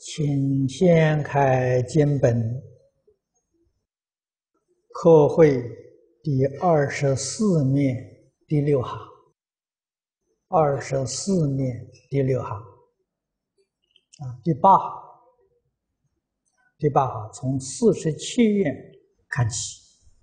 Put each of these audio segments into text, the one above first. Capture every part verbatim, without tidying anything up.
请先开经本，课会第二十四面第六行，二十四面第六行，啊，第八行，第八行从四十七页看起。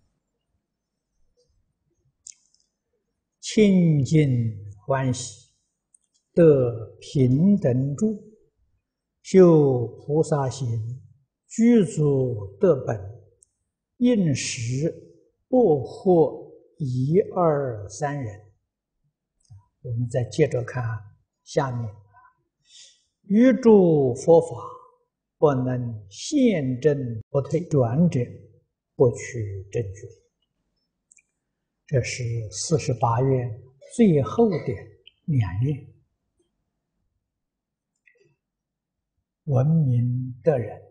清净欢喜，得平等住，修菩萨行，具足德本，应时不惑一二三人。我们再接着看下面，于诸佛法不能现证不退，转者不取正觉。这是四十八愿最后的两愿。闻名的人，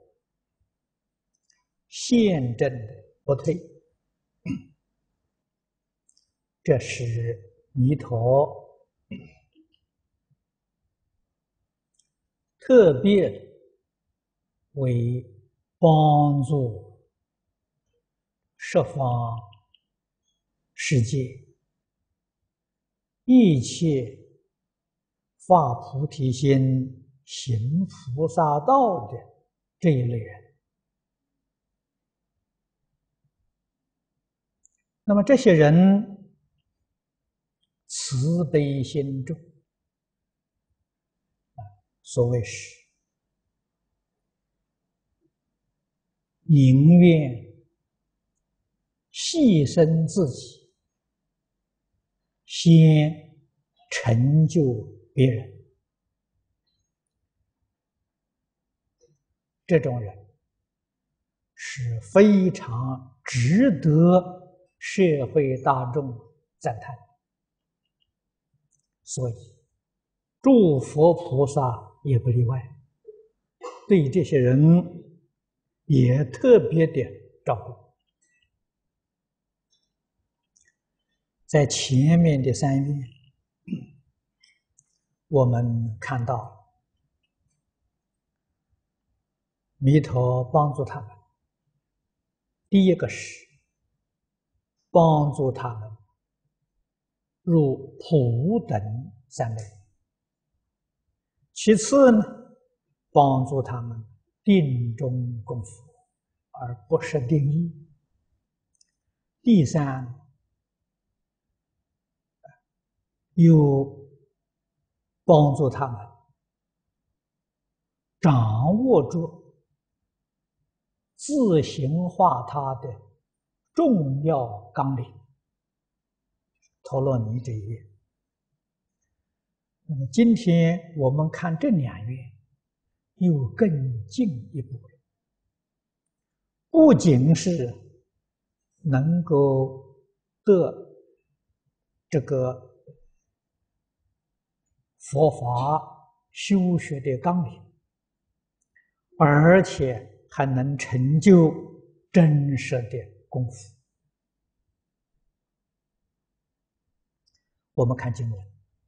现证不退，这是弥陀特别为帮助十方世界一切发菩提心、行菩萨道的这一类人。那么这些人慈悲心重，所谓是宁愿牺牲自己，先成就别人。这种人是非常值得社会大众赞叹，所以诸佛菩萨也不例外，对这些人也特别的照顾。在前面的三愿，我们看到弥陀帮助他们，第一个是帮助他们入普等三昧，其次呢，帮助他们定中功夫，而不是定义。第三，又帮助他们掌握住自行化他的重要纲领，陀罗尼这一愿。那么今天我们看这两愿，又更进一步了，不仅是能够得这个佛法修学的纲领，而且还能成就真实的功夫。我们看经文，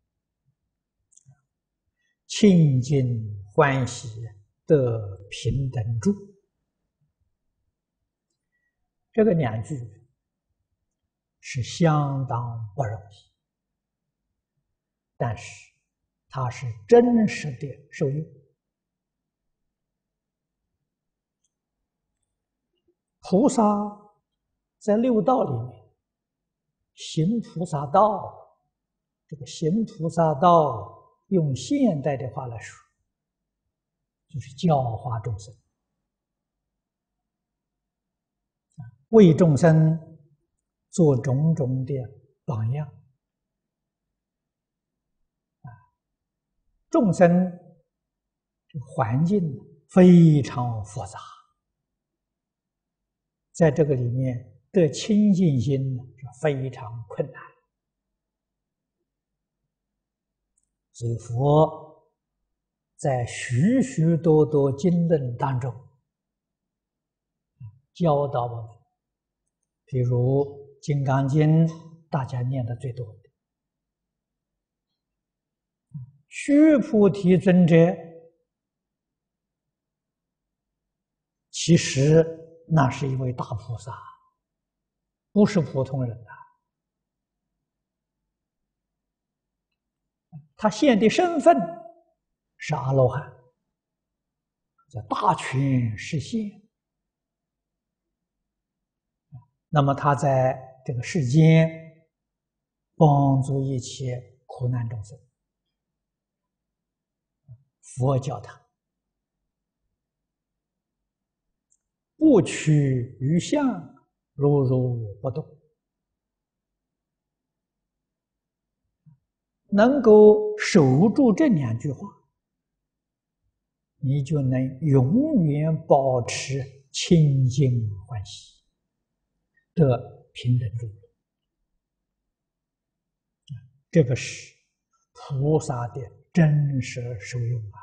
清净欢喜得平等住，这个两句是相当不容易，但是它是真实的受用。菩萨在六道里面行菩萨道，这个行菩萨道用现代的话来说，就是教化众生，为众生做种种的榜样。众生这个环境非常复杂，在这个里面得清净心是非常困难，所以佛在许许多多经论当中教导我们，比如《金刚经》，大家念的最多的须菩提尊者其实那是一位大菩萨，不是普通人啊。他现的身份是阿罗汉，叫大权实现。那么他在这个世间帮助一切苦难众生，佛教他不取于相，如如不动，能够守住这两句话，你就能永远保持清净欢喜的平等住。这个是菩萨的真实受用啊！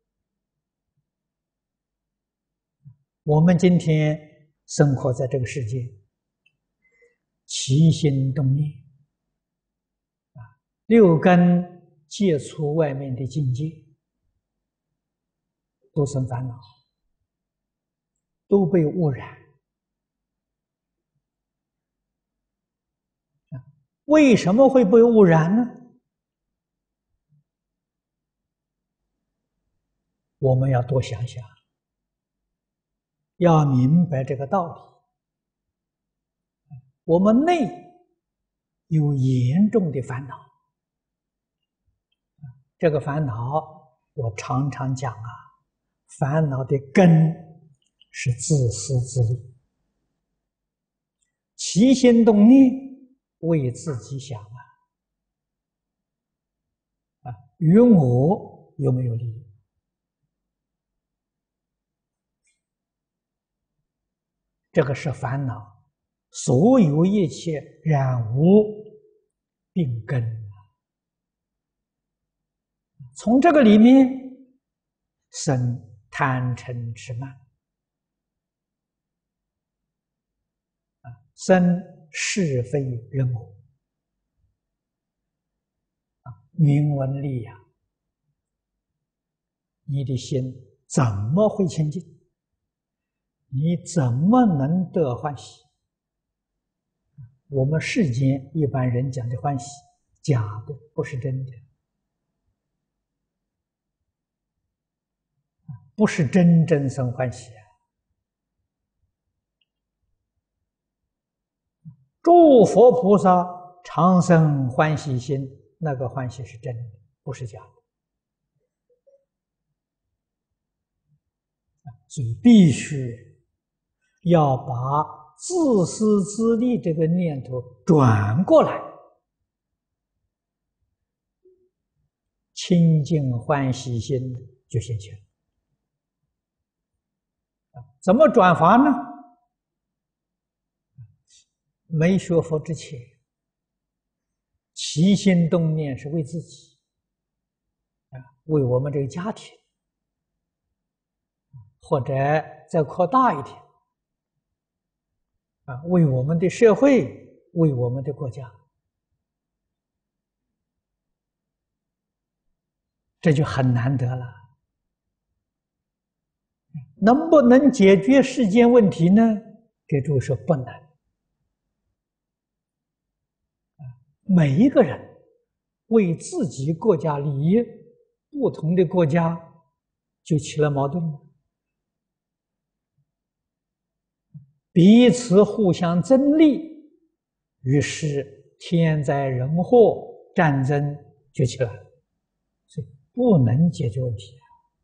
我们今天生活在这个世界，起心动念啊，六根接触外面的境界，都生烦恼，都被污染。为什么会被污染呢？我们要多想想，要明白这个道理。我们内有严重的烦恼，这个烦恼我常常讲啊，烦恼的根是自私自利，起心动念为自己想啊，啊，与我有没有利益？这个是烦恼，所有一切染污病根。从这个里面生贪嗔痴慢，啊，生是非人我，啊，名闻利养，你的心怎么会清净？你怎么能得欢喜？我们世间一般人讲的欢喜，假的，不是真的，不是真正生欢喜啊！诸佛菩萨常生欢喜心，那个欢喜是真的，不是假的。所以必须要把自私自利这个念头转过来，清净欢喜心就现前。怎么转法呢？没学佛之前，起心动念是为自己，啊，为我们这个家庭，或者再扩大一点，啊，为我们的社会，为我们的国家，这就很难得了。能不能解决世间问题呢？给诸位说不能。每一个人为自己国家利益，不同的国家就起了矛盾了，彼此互相争利，于是天灾人祸、战争就起来了，所以不能解决问题。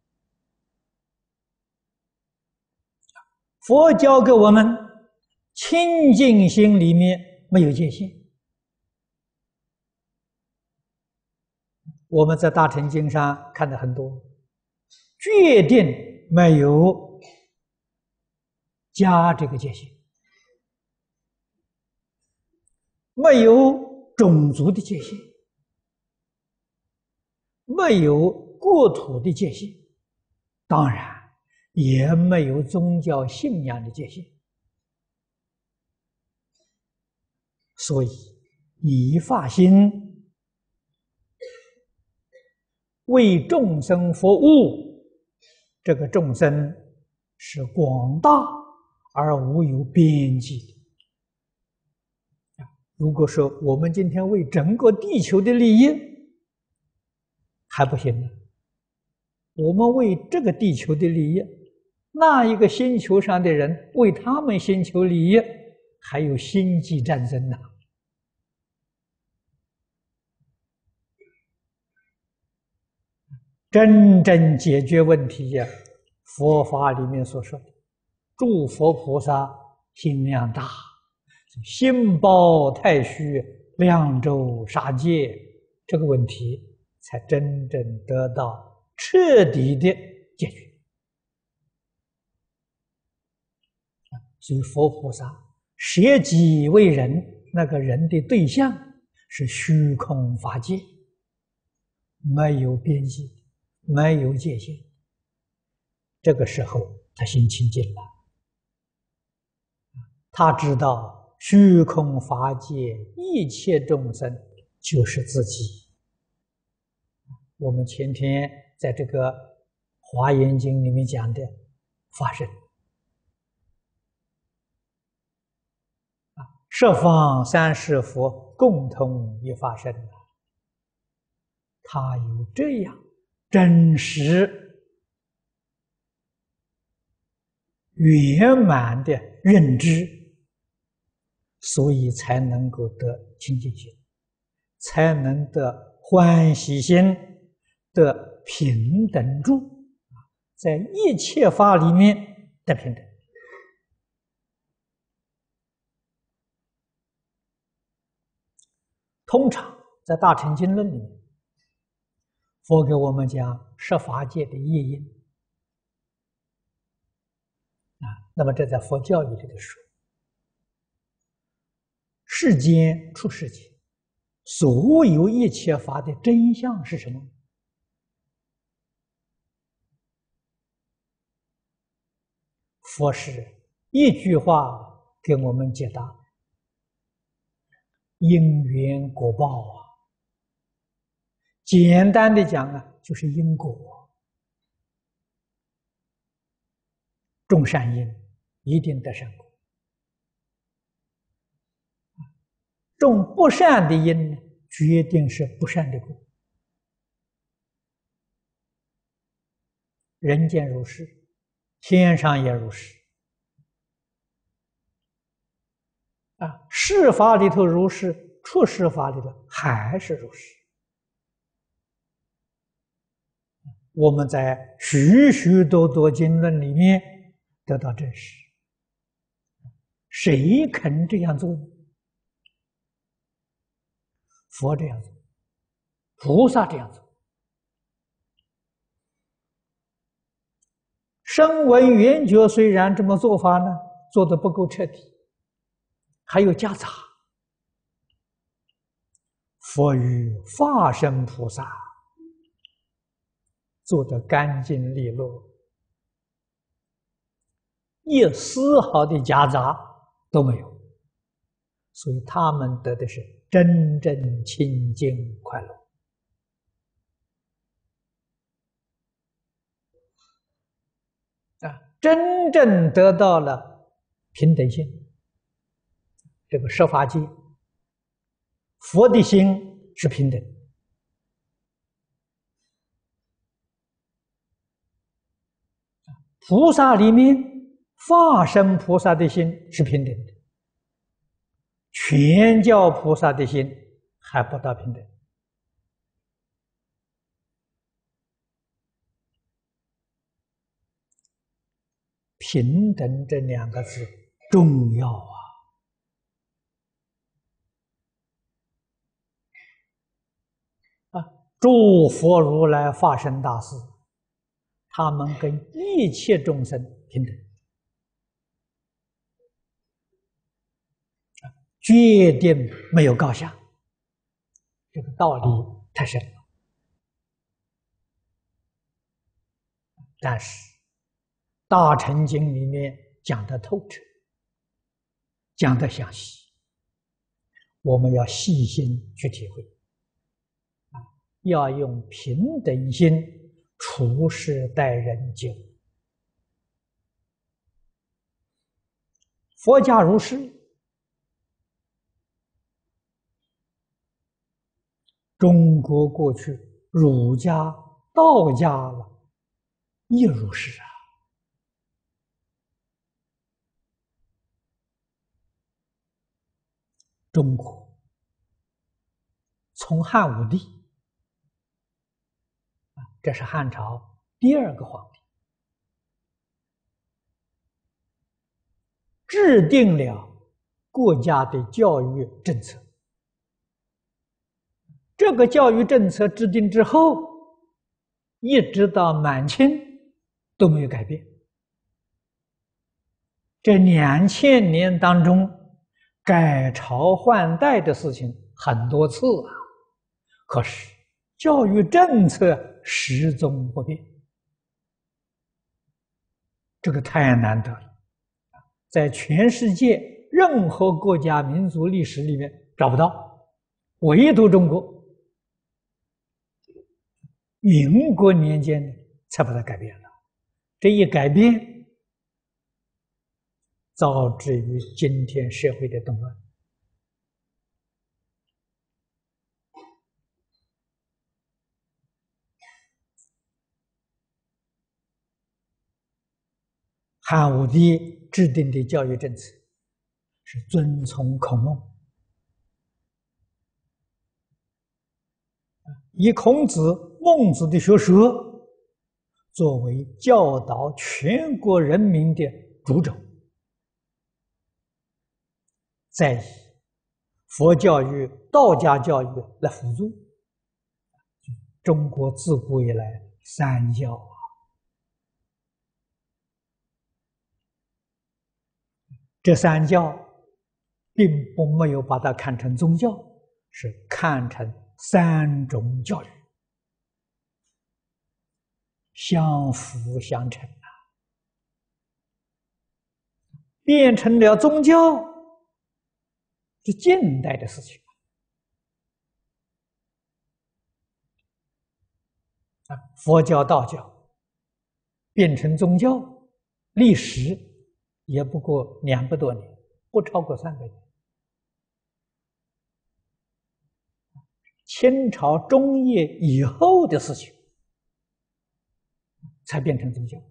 佛教给我们清净心里面没有界限。我们在大乘经上看的很多，决定没有加这个界限，没有种族的界限，没有国土的界限，当然也没有宗教信仰的界限。所以以发心为众生服务，这个众生是广大而无有边际的。如果说我们今天为整个地球的利益还不行呢，我们为这个地球的利益，那一个星球上的人为他们星球利益，还有星际战争呢。真正解决问题呀，佛法里面所说的诸佛菩萨心量大，心包太虚，量周杀戒，这个问题才真正得到彻底的解决。所以佛菩萨舍己为人，那个人的对象是虚空法界，没有边际，没有界限。这个时候他心清净了，他知道虚空法界一切众生就是自己。我们前天在这个《华严经》里面讲的法身十方三世佛共同一法身，他有这样真实圆满的认知，所以才能够得清净心，才能得欢喜心，得平等住，在一切法里面得平等。通常在《大乘经论》里面，佛给我们讲十法界的业因啊，那么这在佛教义里头说，世间出世间，所有一切法的真相是什么？佛是一句话给我们解答：因缘果报啊。简单的讲啊，就是因果。种善因，一定得善果；种不善的因，决定是不善的果。人间如是，天上也如是。啊，世法里头如是，出世法里头还是如是。我们在许许多多经论里面得到证实。谁肯这样做呢？佛这样做，菩萨这样做。声闻缘觉虽然这么做法呢，做得不够彻底，还有夹杂。佛与化身菩萨做得干净利落，一丝毫的夹杂都没有，所以他们得的是真正清净快乐。啊，真正得到了平等性。这个十法界，佛的心是平等，菩萨里面化身菩萨的心是平等的，全教菩萨的心还不到平等。平等这两个字重要啊！啊，诸佛如来化身大士，他们跟一切众生平等，决定没有高下。这个道理太深了，但是大乘经里面讲得透彻，讲得详细，我们要细心去体会，啊，要用平等心处事待人接物。 佛家如是，中国过去儒家、道家了，亦如是啊。中国从汉武帝，这是汉朝第二个皇帝，制定了国家的教育政策。这个教育政策制定之后，一直到满清都没有改变。这两千年当中，改朝换代的事情很多次啊，可是教育政策始终不变，这个太难得了，在全世界任何国家民族历史里面找不到，唯独中国民国年间才把它改变了。这一改变，导致于今天社会的动乱。汉武帝制定的教育政策是遵从孔孟，以孔子、孟子的学说作为教导全国人民的主轴，再以佛教育、道家教育来辅助。中国自古以来三教啊，这三教并不没有把它看成宗教，是看成三种教育，相辅相成啊。变成了宗教是近代的事情啊，佛教、道教变成宗教，历史也不过两百多年，不超过三百年。清朝中叶以后的事情才变成宗教。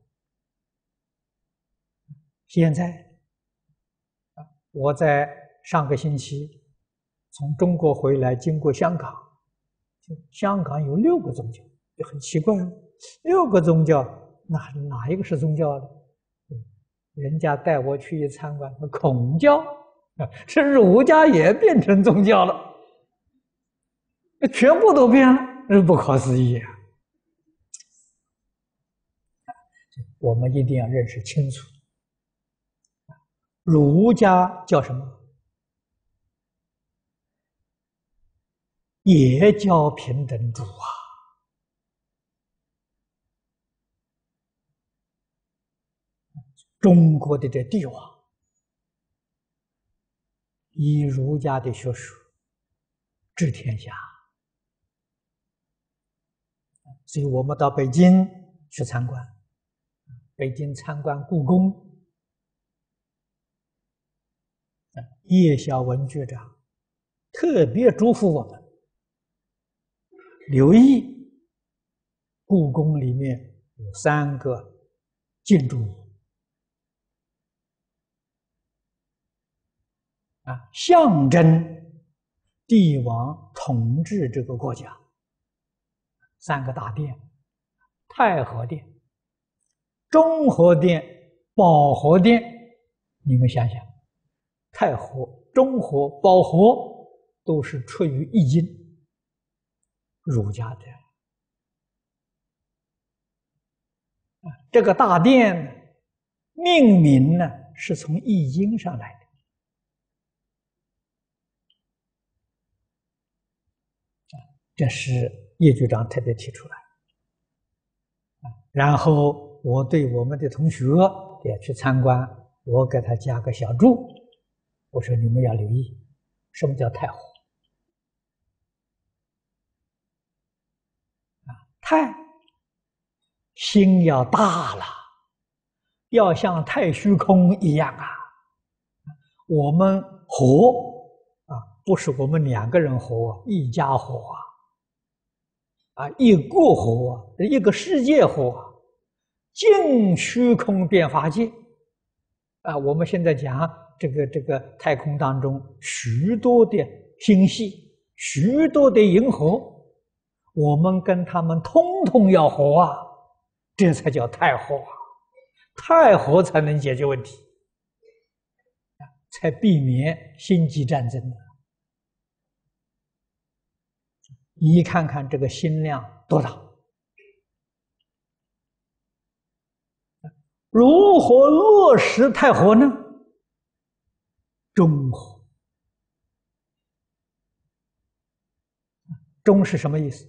现在我在上个星期从中国回来，经过香港，香港有六个宗教，就很奇怪，六个宗教，哪哪一个是宗教呢？人家带我去一参观，孔教是儒家也变成宗教了，全部都变了，这不可思议啊！我们一定要认识清楚，儒家叫什么？也叫平等主啊。中国的这帝王以儒家的学说治天下，所以我们到北京去参观，北京参观故宫，叶小文局长特别嘱咐我们留意故宫里面有三个建筑物啊，象征帝王统治这个国家。三个大殿：太和殿、中和殿、保和殿。你们想想，太和、中和、保和都是出于易经，儒家的。这个大殿命名呢，是从易经上来的。这是叶局长特别提出来，然后我对我们的同学也去参观，我给他加个小注，我说你们要留意，什么叫太和？啊，太，心要大了，要像太虚空一样啊， 我们活啊，不是我们两个人活，一家活啊，啊，一个活啊，一个世界活啊，尽虚空变法界啊。我们现在讲这个这个太空当中许多的星系，许多的银河，我们跟他们通通要活啊，这才叫太和啊，太和才能解决问题。才避免星际战争的。你看看这个心量多大，如何落实太和呢？中和。中是什么意思？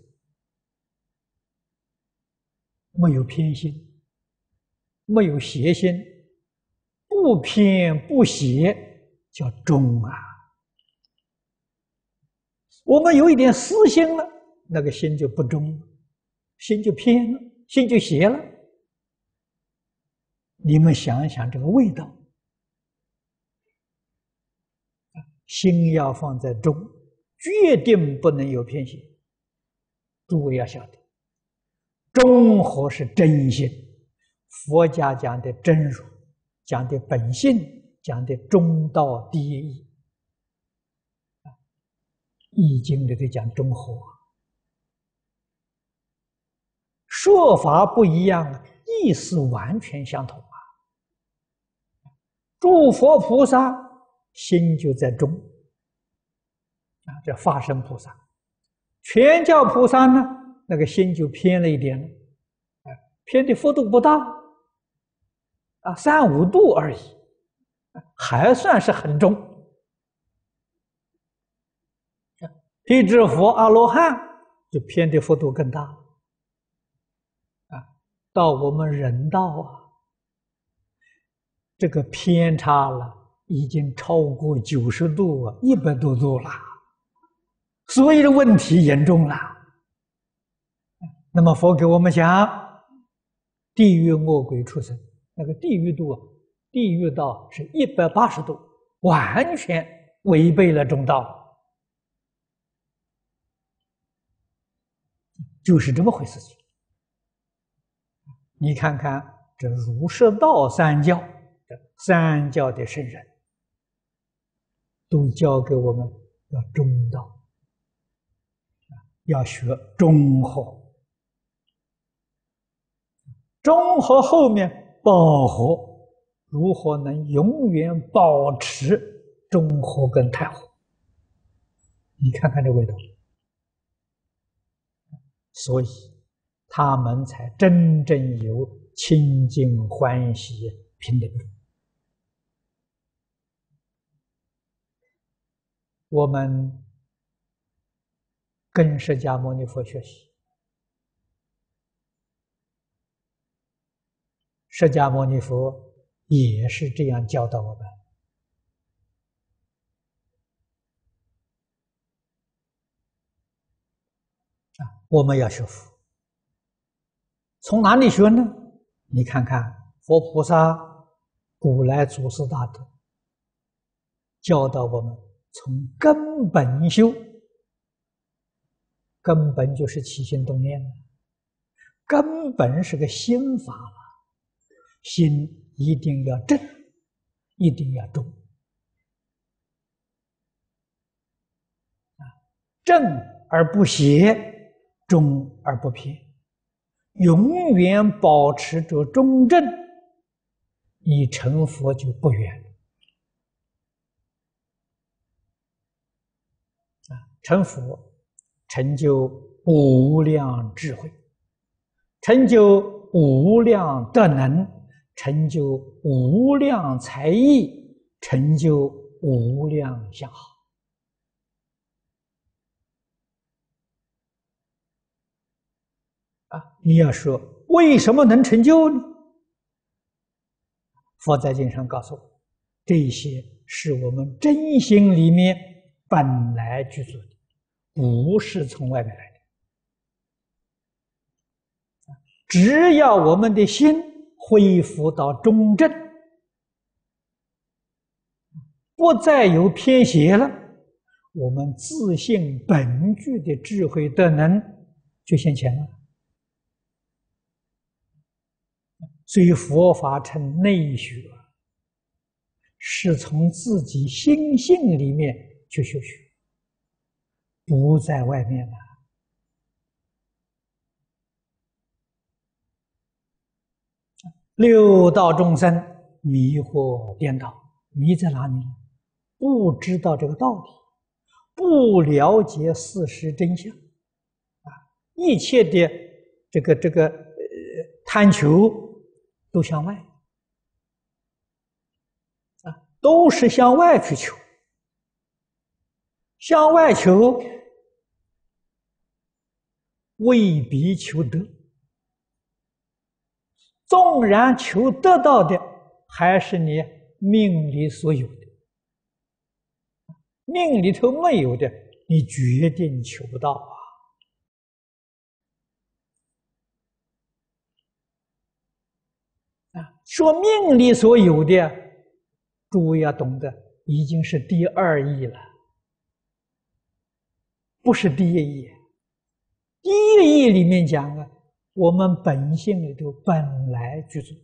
没有偏心，没有邪心，不偏不邪，叫中啊。我们有一点私心了，那个心就不中了，心就偏了，心就邪了。你们想一想这个味道，心要放在中，决定不能有偏心。诸位要晓得，中和是真心，佛家讲的真如，讲的本性，讲的中道第一义。易经里头讲中和，说法不一样，意思完全相同啊。诸佛菩萨心就在中啊，这法身菩萨，全教菩萨呢，那个心就偏了一点了，啊，偏的幅度不大啊，三五度而已，还算是很中。辟支佛、阿罗汉就偏的幅度更大啊，到我们人道啊，这个偏差了，已经超过九十度啊，一百多度了，所以的问题严重了。那么佛给我们讲，地狱恶鬼畜生，那个地狱度啊，地狱道是一百八十度，完全违背了中道。就是这么回事情。你看看这儒释道三教，三教的圣人都教给我们要中道，要学中和。中和后面保和，如何能永远保持中和跟太和？你看看这味道。所以他们才真正有清净欢喜平等。我们跟释迦牟尼佛学习，释迦牟尼佛也是这样教导我们。我们要学佛，从哪里学呢？你看看佛菩萨、古来祖师大德教导我们，从根本修。根本就是起心动念，根本是个心法了。心一定要正，一定要中啊，正而不邪。中而不偏，永远保持着中正，你成佛就不远啊！成佛，成就无量智慧，成就无量德能，成就无量才艺，成就无量相好。啊，你要说为什么能成就呢？佛在经上告诉我，这些是我们真心里面本来具足的，不是从外面来的。只要我们的心恢复到中正， 不再有偏邪了，我们自信本具的智慧德能就现前了。所以佛法称内学，是从自己心性里面去修学，不在外面了。六道众生迷惑颠倒，迷在哪里？不知道这个道理，不了解事实真相，啊，一切的这个这个呃贪求都向外，啊，都是向外去求，向外求未必求得。纵然求得到的，还是你命里所有的，命里头没有的，你决定求不到啊！啊，说命里所有的，诸位要懂得，已经是第二义了，不是第一义。第一义里面讲啊，我们本性里头本来具足。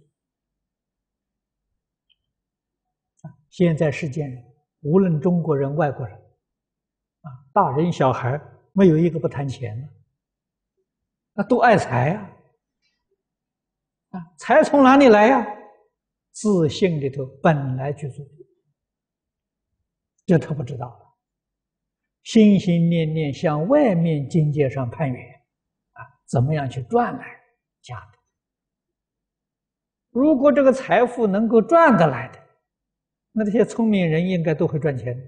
现在世间人，无论中国人、外国人，啊，大人小孩，没有一个不贪钱的，那都爱财呀，啊，财从哪里来呀？自性里头本来具足，这他不知道了，心心念念向外面境界上攀缘，啊，怎么样去赚来家的？如果这个财富能够赚得来的，那这些聪明人应该都会赚钱。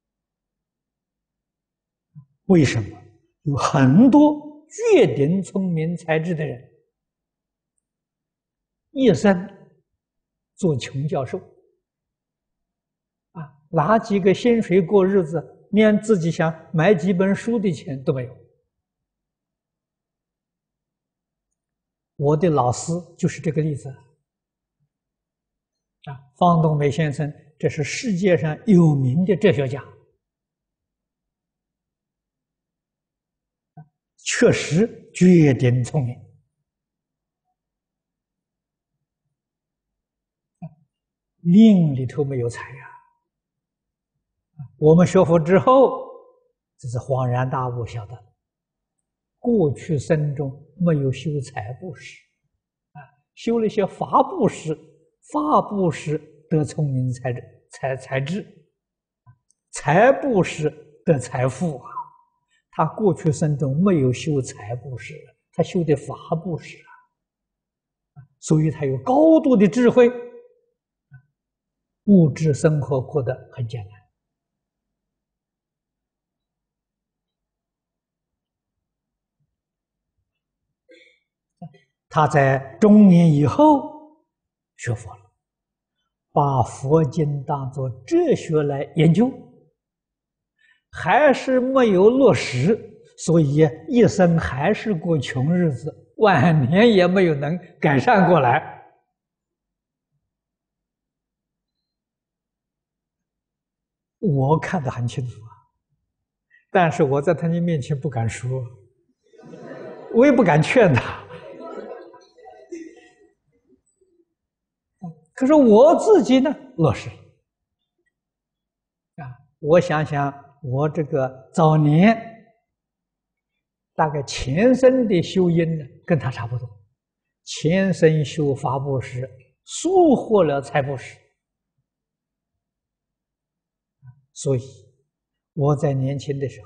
为什么？有很多绝顶聪明才智的人，一生做穷教授，啊，拿几个薪水过日子，连自己想买几本书的钱都没有。我的老师就是这个例子。啊，方东梅先生，这是世界上有名的哲学家，确实绝顶聪明。命里头没有财呀，我们学佛之后，这是恍然大悟，晓得过去生中没有修财布施，啊，修了一些法布施。法布施得聪明才智，才才智；财布施得财富啊！他过去生中没有修财布施，他修的法布施啊，所以他有高度的智慧，物质生活过得很艰难。他在中年以后学佛了，把佛经当作哲学来研究，还是没有落实，所以一生还是过穷日子，晚年也没有能改善过来。我看得很清楚啊，但是我在他们面前不敢说，我也不敢劝他。可是我自己呢，落实啊！我想想，我这个早年大概前生的修因呢，跟他差不多。前生修法布施，收获了财布施，所以我在年轻的时候，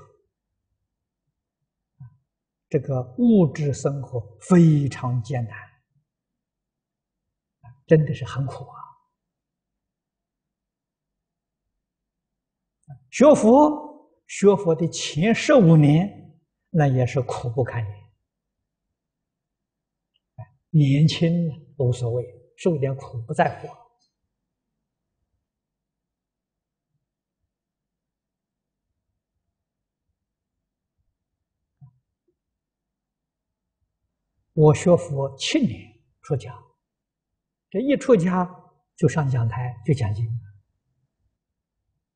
这个物质生活非常艰难。真的是很苦啊！学佛，学佛的前十五年，那也是苦不堪言。年轻无所谓，受点苦不在乎。我学佛七年出家。这一出家就上讲台就讲经，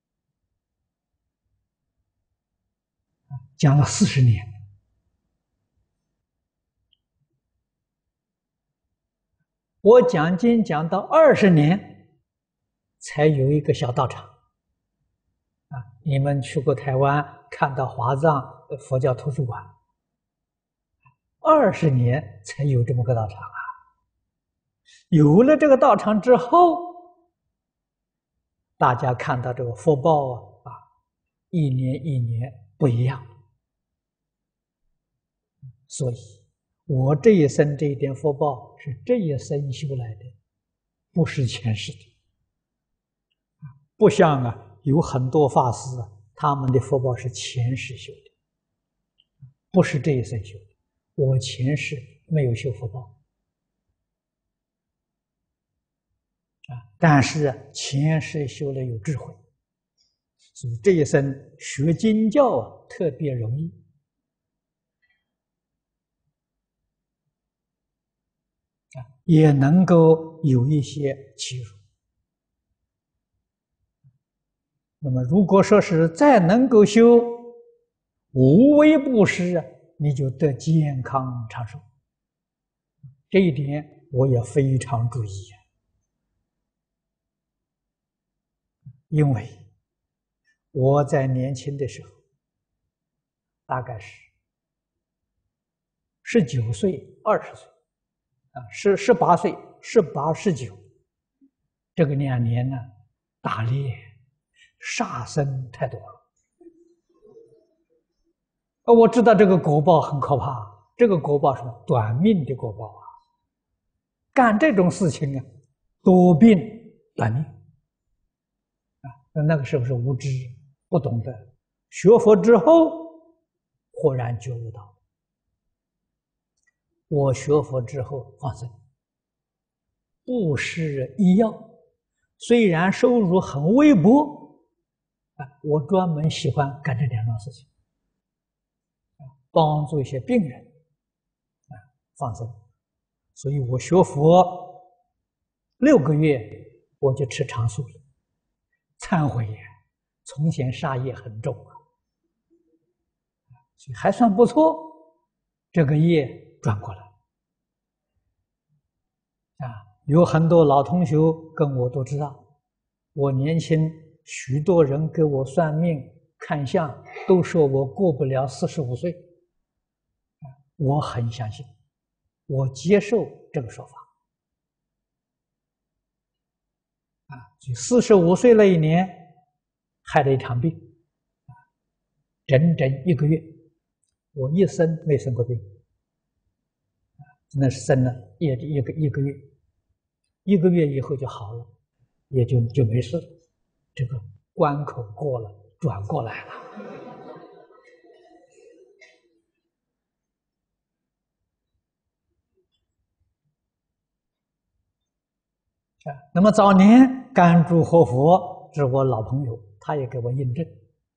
讲了四十年。我讲经讲到二十年，才有一个小道场。啊，你们去过台湾，看到华藏佛教图书馆，二十年才有这么个道场啊！有了这个道场之后，大家看到这个福报啊，啊，一年一年不一样。所以，我这一生这一点福报是这一生修来的，不是前世的。不像啊。有很多法师啊，他们的福报是前世修的，不是这一生修的。我前世没有修福报啊，但是前世修了有智慧，所以这一生学经教啊特别容易啊，也能够有一些启示。那么，如果说是再能够修无为布施啊，你就得健康长寿。这一点我也非常注意啊，因为我在年轻的时候，大概是十九岁、二十岁啊，十十八岁、十八、十九，这个两年呢，打猎。杀生太多了，啊，我知道这个果报很可怕。这个果报是短命的果报啊！干这种事情啊，多病短命啊！那那个时候是无知，不懂得。学佛之后，忽然觉悟到，我学佛之后放生、布施医药，虽然收入很微薄。啊，我专门喜欢干这两桩事情，帮助一些病人，啊，放生。所以我学佛六个月，我就吃长素了。忏悔呀，从前杀业很重啊，所以还算不错，这个业转过来。啊，有很多老同学跟我都知道，我年轻。许多人给我算命看相，都说我过不了四十五岁。我很相信，我接受这个说法。啊，就四十五岁那一年，害了一场病，整整一个月，我一生没生过病，那是生了一一个一个月，一个月以后就好了，也就就没事了。这个关口过了，转过来了。啊，那么早年甘珠活佛是我老朋友，他也给我印证。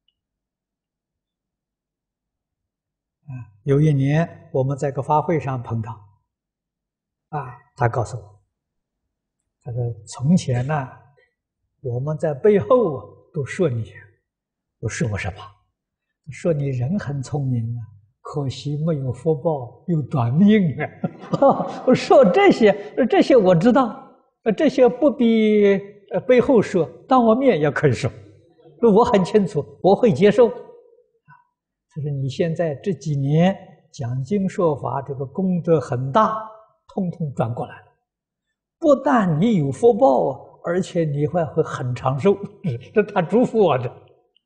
啊，有一年我们在个法会上碰到，啊，他告诉我，他说从前呢，我们在背后啊都说你，我说我什么？说你人很聪明啊，可惜没有福报，有短命啊。我说这些，这些我知道，这些不必呃背后说，当我面也可以说，我很清楚，我会接受。就是你现在这几年讲经说法，这个功德很大，通通转过来了。不但你有福报，而且你会会很长寿，这他嘱咐我的。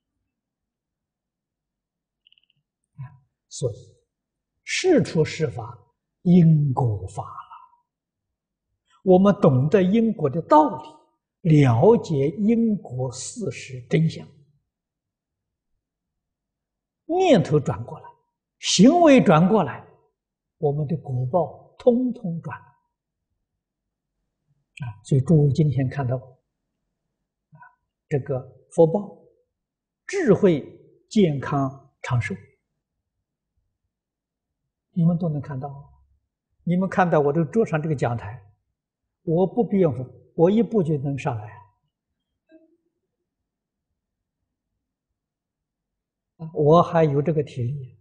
所以，事出事法，因果法了。我们懂得因果的道理，了解因果事实真相，念头转过来，行为转过来，我们的果报通通转了。啊，所以诸位今天看到，啊，这个福报、智慧、健康、长寿。你们都能看到，你们看到我这个桌上这个讲台，我不必用说，我一步就能上来。 我还有这个体力。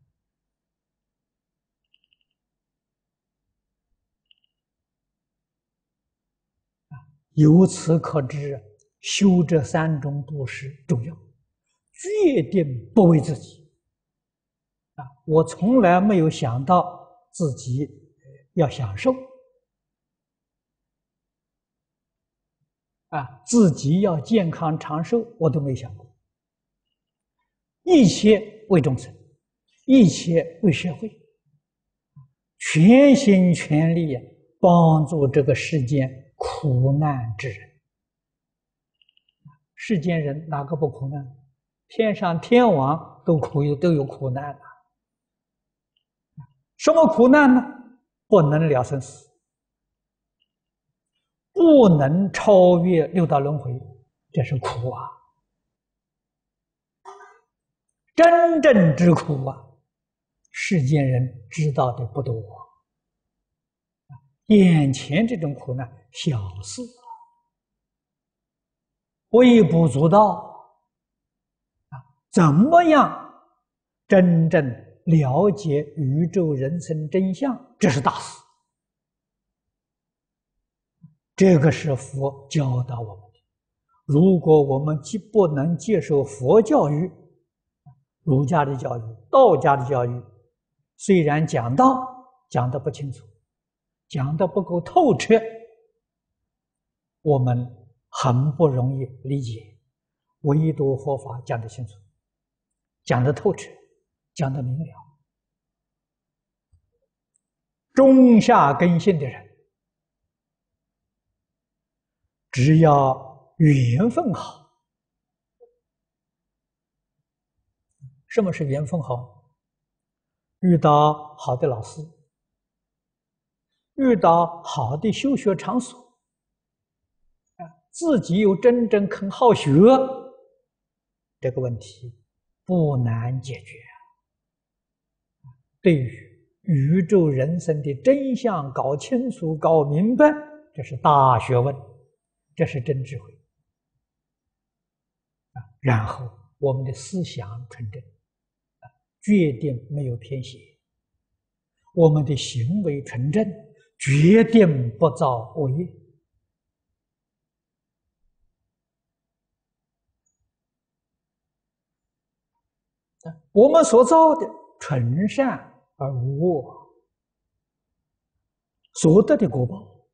由此可知，修这三种布施重要，决定不为自己。啊，我从来没有想到自己要享受，啊，自己要健康长寿，我都没想过。一切为众生，一切为社会，全心全力帮助这个世间苦难之人。世间人哪个不苦难？天上天王都苦有都有苦难啊。什么苦难呢？不能了生死，不能超越六道轮回，这是苦啊！真正之苦啊，世间人知道的不多。眼前这种苦难小事，微不足道啊！怎么样真正了解宇宙人生真相，这是大事。这个是佛教导我们的。如果我们既不能接受佛教育、儒家的教育、道家的教育，虽然讲道讲得不清楚，讲得不够透彻，我们很不容易理解。唯独佛法讲得清楚，讲得透彻，讲得明了。中下根性的人，只要缘分好。什么是缘分好？遇到好的老师，遇到好的修学场所，自己又真正肯好学，这个问题不难解决。对于宇宙人生的真相搞清楚、搞明白，这是大学问，这是真智慧。然后我们的思想纯正，决定没有偏邪；我们的行为纯正，决定不造恶业。我们所造的纯善而无恶，所得的果报，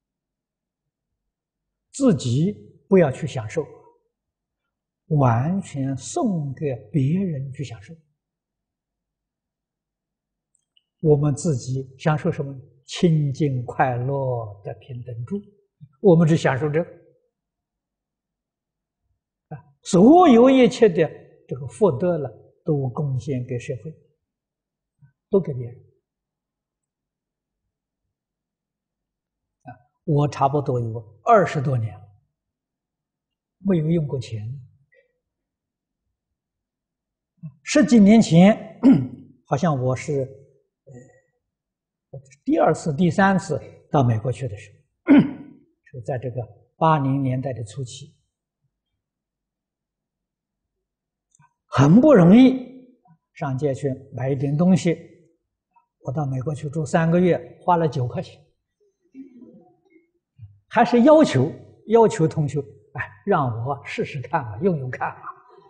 自己不要去享受，完全送给别人去享受。我们自己享受什么？清净快乐的平等住，我们只享受这个。啊，所有一切的这个福德了，都贡献给社会，都给别人。啊，我差不多有二十多年了，没有用过钱。十几年前，好像我是呃第二次、第三次到美国去的时候，是在这个八零年代的初期，很不容易上街去买一点东西。我到美国去住三个月，花了九块钱，还是要求要求同学，哎，让我试试看吧，用用看吧。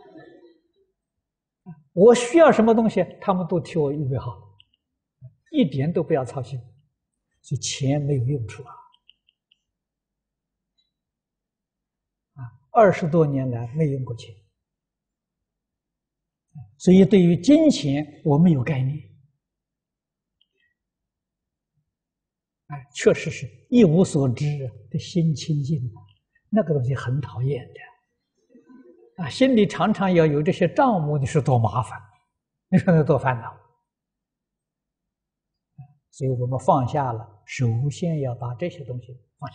我需要什么东西，他们都替我预备好了，一点都不要操心，所以钱没有用处啊！啊，二十多年来没用过钱，所以对于金钱我没有概念。哎，确实是一无所知的心清净的，那个东西很讨厌的。啊，心里常常要有这些账目，你是多麻烦，你说那多烦恼。所以我们放下了，首先要把这些东西放下。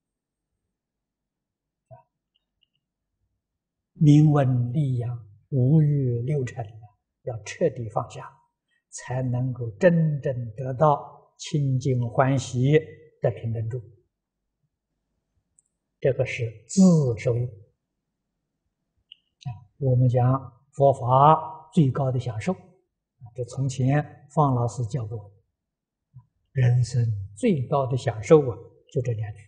名闻利养、五欲六尘，要彻底放下，才能够真正得到清净欢喜的平等住。这个是自受用。我们讲佛法最高的享受。这从前方老师教过我，人生最高的享受啊，就这两句。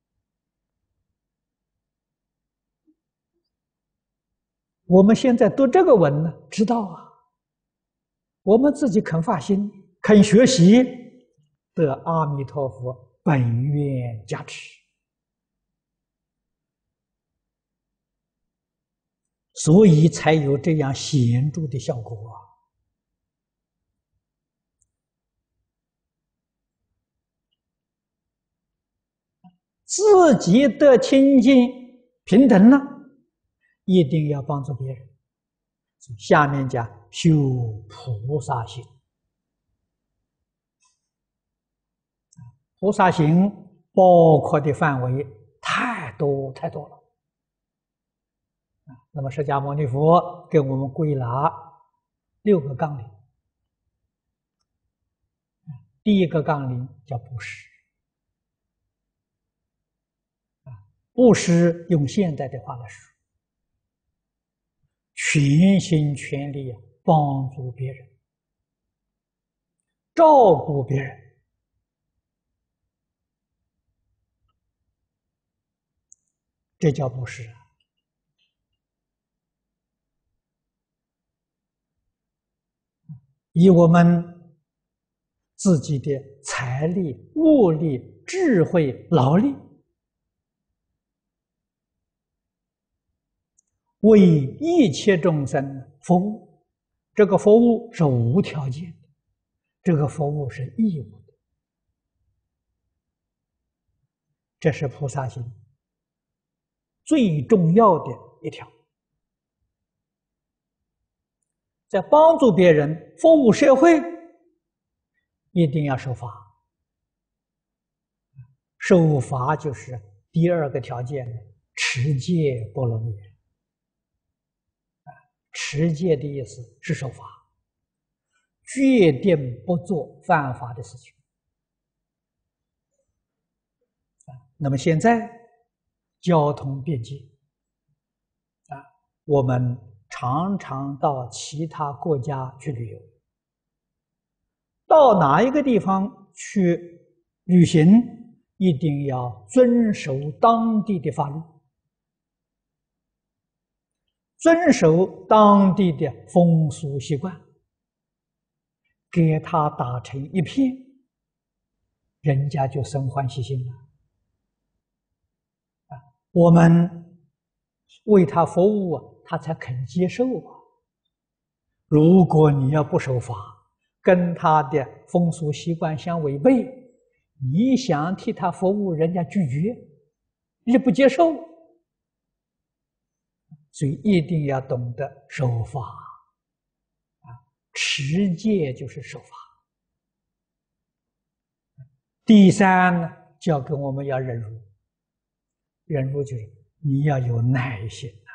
我们现在读这个文呢，知道啊，我们自己肯发心，肯学习，得阿弥陀佛本愿加持，所以才有这样显著的效果啊。自己的清净平等呢，一定要帮助别人。下面讲修菩萨行，菩萨行包括的范围太多太多了。那么释迦牟尼佛给我们归纳六个纲领。第一个纲领叫布施。布施用现代的话来说，全心全力帮助别人，照顾别人，这叫布施。以我们自己的财力、物力、智慧、劳力，为一切众生服务，这个服务是无条件的，这个服务是义务的，这是菩萨行最重要的一条。在帮助别人、服务社会，一定要守法。守法就是第二个条件，持戒波罗蜜。持戒的意思是守法，决定不做犯法的事情。那么现在交通便捷啊，我们常常到其他国家去旅游，到哪一个地方去旅行，一定要遵守当地的法律，遵守当地的风俗习惯，给他打成一片，人家就生欢喜心了。啊，我们为他服务啊，他才肯接受啊。如果你要不守法，跟他的风俗习惯相违背，你想替他服务，人家拒绝，你不接受。所以一定要懂得守法啊，持戒就是守法。第三呢，教给我们要忍辱，忍辱就是你要有耐心啊，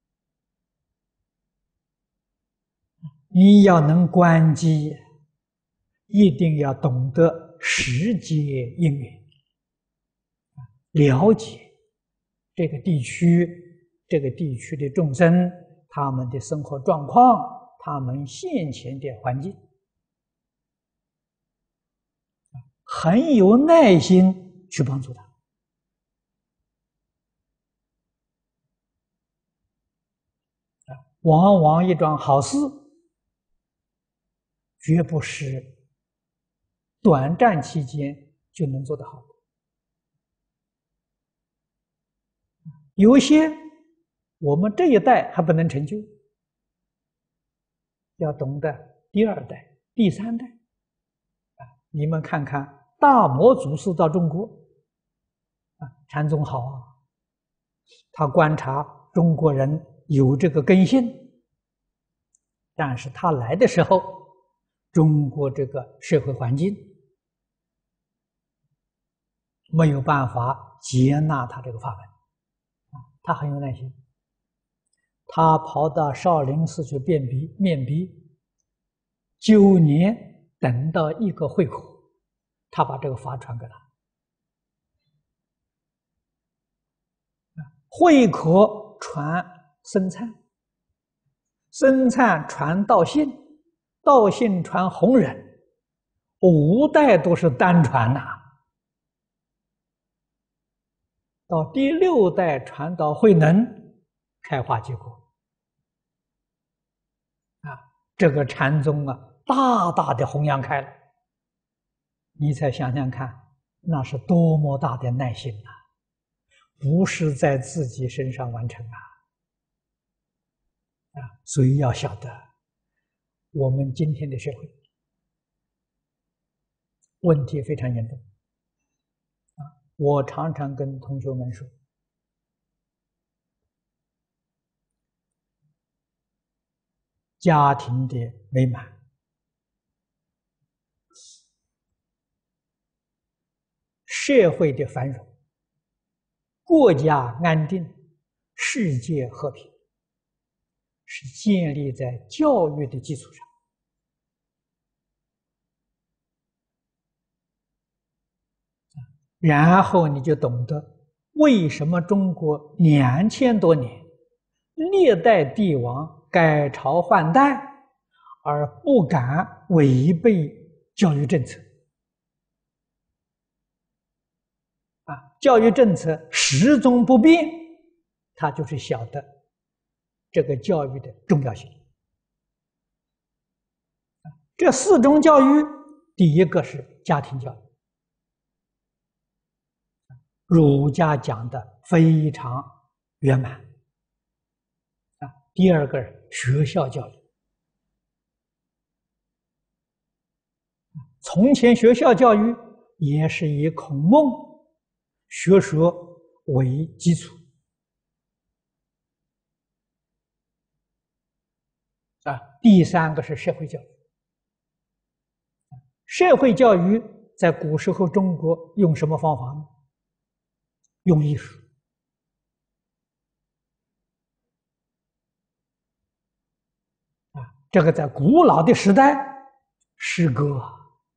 你要能观机，一定要懂得时节因缘，了解这个地区。这个地区的众生，他们的生活状况，他们现前的环境，很有耐心去帮助他。往往一桩好事，绝不是短暂期间就能做得好的，有一些我们这一代还不能成就，要懂得第二代、第三代。啊，你们看看大摩祖师到中国，啊，禅宗好啊，他观察中国人有这个根性，但是他来的时候，中国这个社会环境没有办法接纳他这个法门，啊，他很有耐心。他跑到少林寺去面壁，面壁九年，等到一个会口，他把这个法传给他。会口传僧菜， 僧璨传道信，道信传弘忍，五代都是单传呐、啊到第六代传到慧能，开花结果啊，这个禅宗啊，大大的弘扬开了。你才想想看，那是多么大的耐心啊！不是在自己身上完成啊！啊，所以要晓得，我们今天的社会问题非常严重啊！我常常跟同学们说，家庭的美满，社会的繁荣，国家安定，世界和平，是建立在教育的基础上。然后你就懂得为什么中国两千多年历代帝王改朝换代而不敢违背教育政策啊？教育政策始终不变，他就是晓得这个教育的重要性。这四种教育，第一个是家庭教育。儒家讲的非常圆满啊。第二个学校教育，从前学校教育也是以孔孟学说为基础啊。第三个是社会教育，社会教育在古时候中国用什么方法呢？用艺术啊，这个在古老的时代，诗歌啊，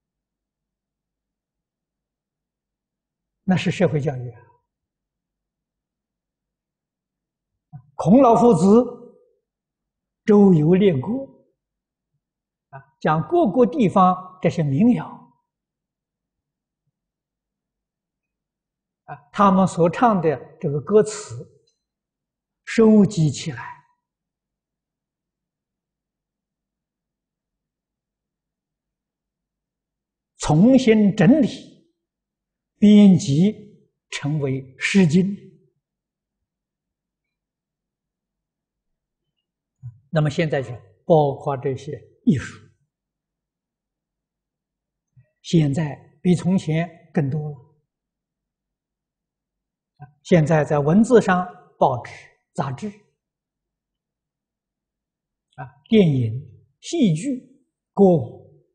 那是社会教育啊。孔老夫子周游列国啊，讲各个地方这些民谣啊，他们所唱的这个歌词收集起来，重新整理编辑成为诗经。那么现在就包括这些艺术，现在比从前更多了。现在在文字上，报纸、杂志啊，电影、戏剧、歌舞，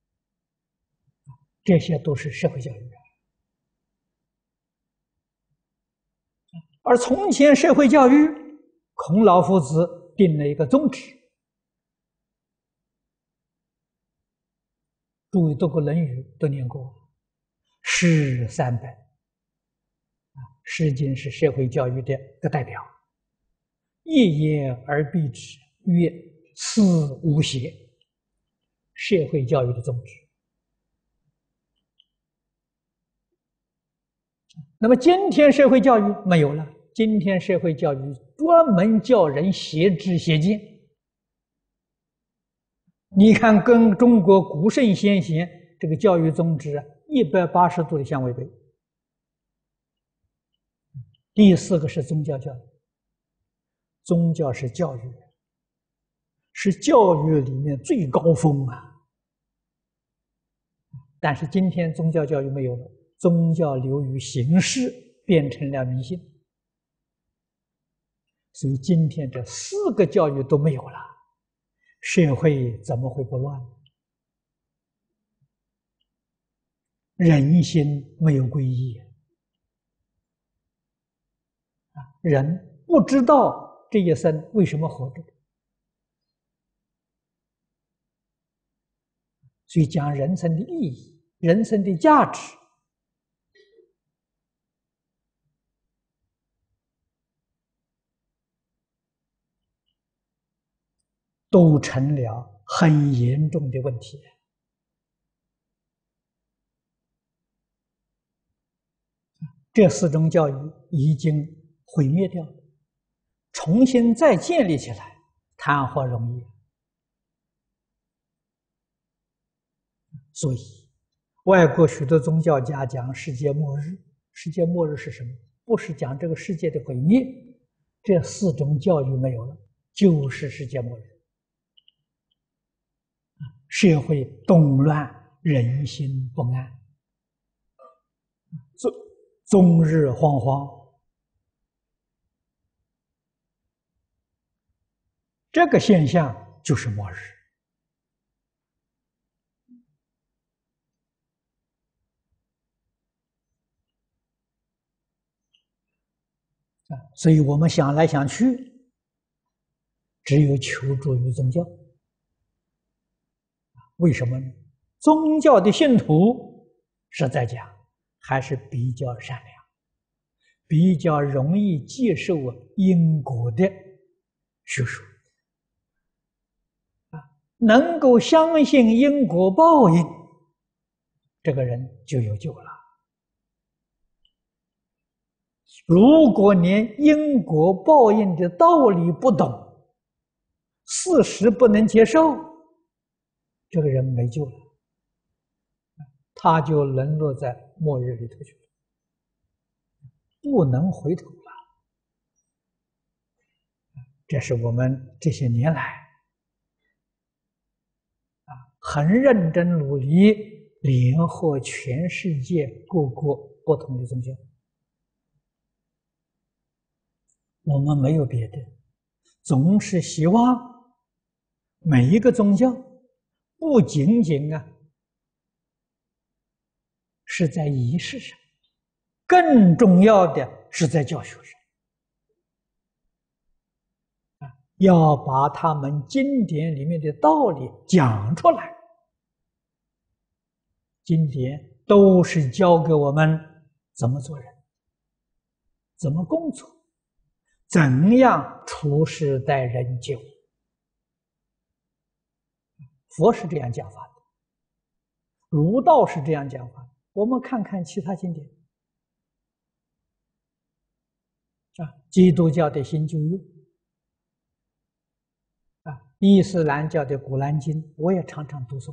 这些都是社会教育。而从前社会教育，孔老夫子定了一个宗旨。诸位读过《论语》都念过，诗三本啊，《诗经》是社会教育的一个代表。一言而蔽之，曰思无邪，社会教育的宗旨。那么今天社会教育没有了，今天社会教育专门教人邪知邪见。你看，跟中国古圣先贤这个教育宗旨一百八十度的相违背。第四个是宗教教育，宗教是教育，是教育里面最高峰啊。但是今天宗教教育没有了，宗教流于形式，变成了迷信。所以今天这四个教育都没有了，社会怎么会不乱？人心没有皈依啊，人不知道这一生为什么活着，所以讲人生的意义、人生的价值。 都成了很严重的问题。这四种教育已经毁灭掉了，重新再建立起来，谈何容易？所以，外国许多宗教家讲世界末日，世界末日是什么？不是讲这个世界的毁灭，这四种教育没有了，就是世界末日，社会动乱，人心不安，终终日惶惶。这个现象就是末日。啊，所以我们想来想去，只有求助于宗教。为什么呢？宗教的信徒实在讲还是比较善良，比较容易接受因果的叙述，啊，能够相信因果报应，这个人就有救了。如果连因果报应的道理不懂，事实不能接受，这个人没救了，他就沦落在末日里头去了，不能回头了。这是我们这些年来啊很认真努力联合全世界各国不同的宗教。我们没有别的，总是希望每一个宗教不仅仅啊是在仪式上，更重要的是在教学上，啊，要把他们经典里面的道理讲出来。经典都是教给我们怎么做人，怎么工作，怎样处事待人接物。佛是这样讲法的，儒道是这样讲法的。我们看看其他经典啊，基督教的新旧约啊，伊斯兰教的古兰经，我也常常读诵，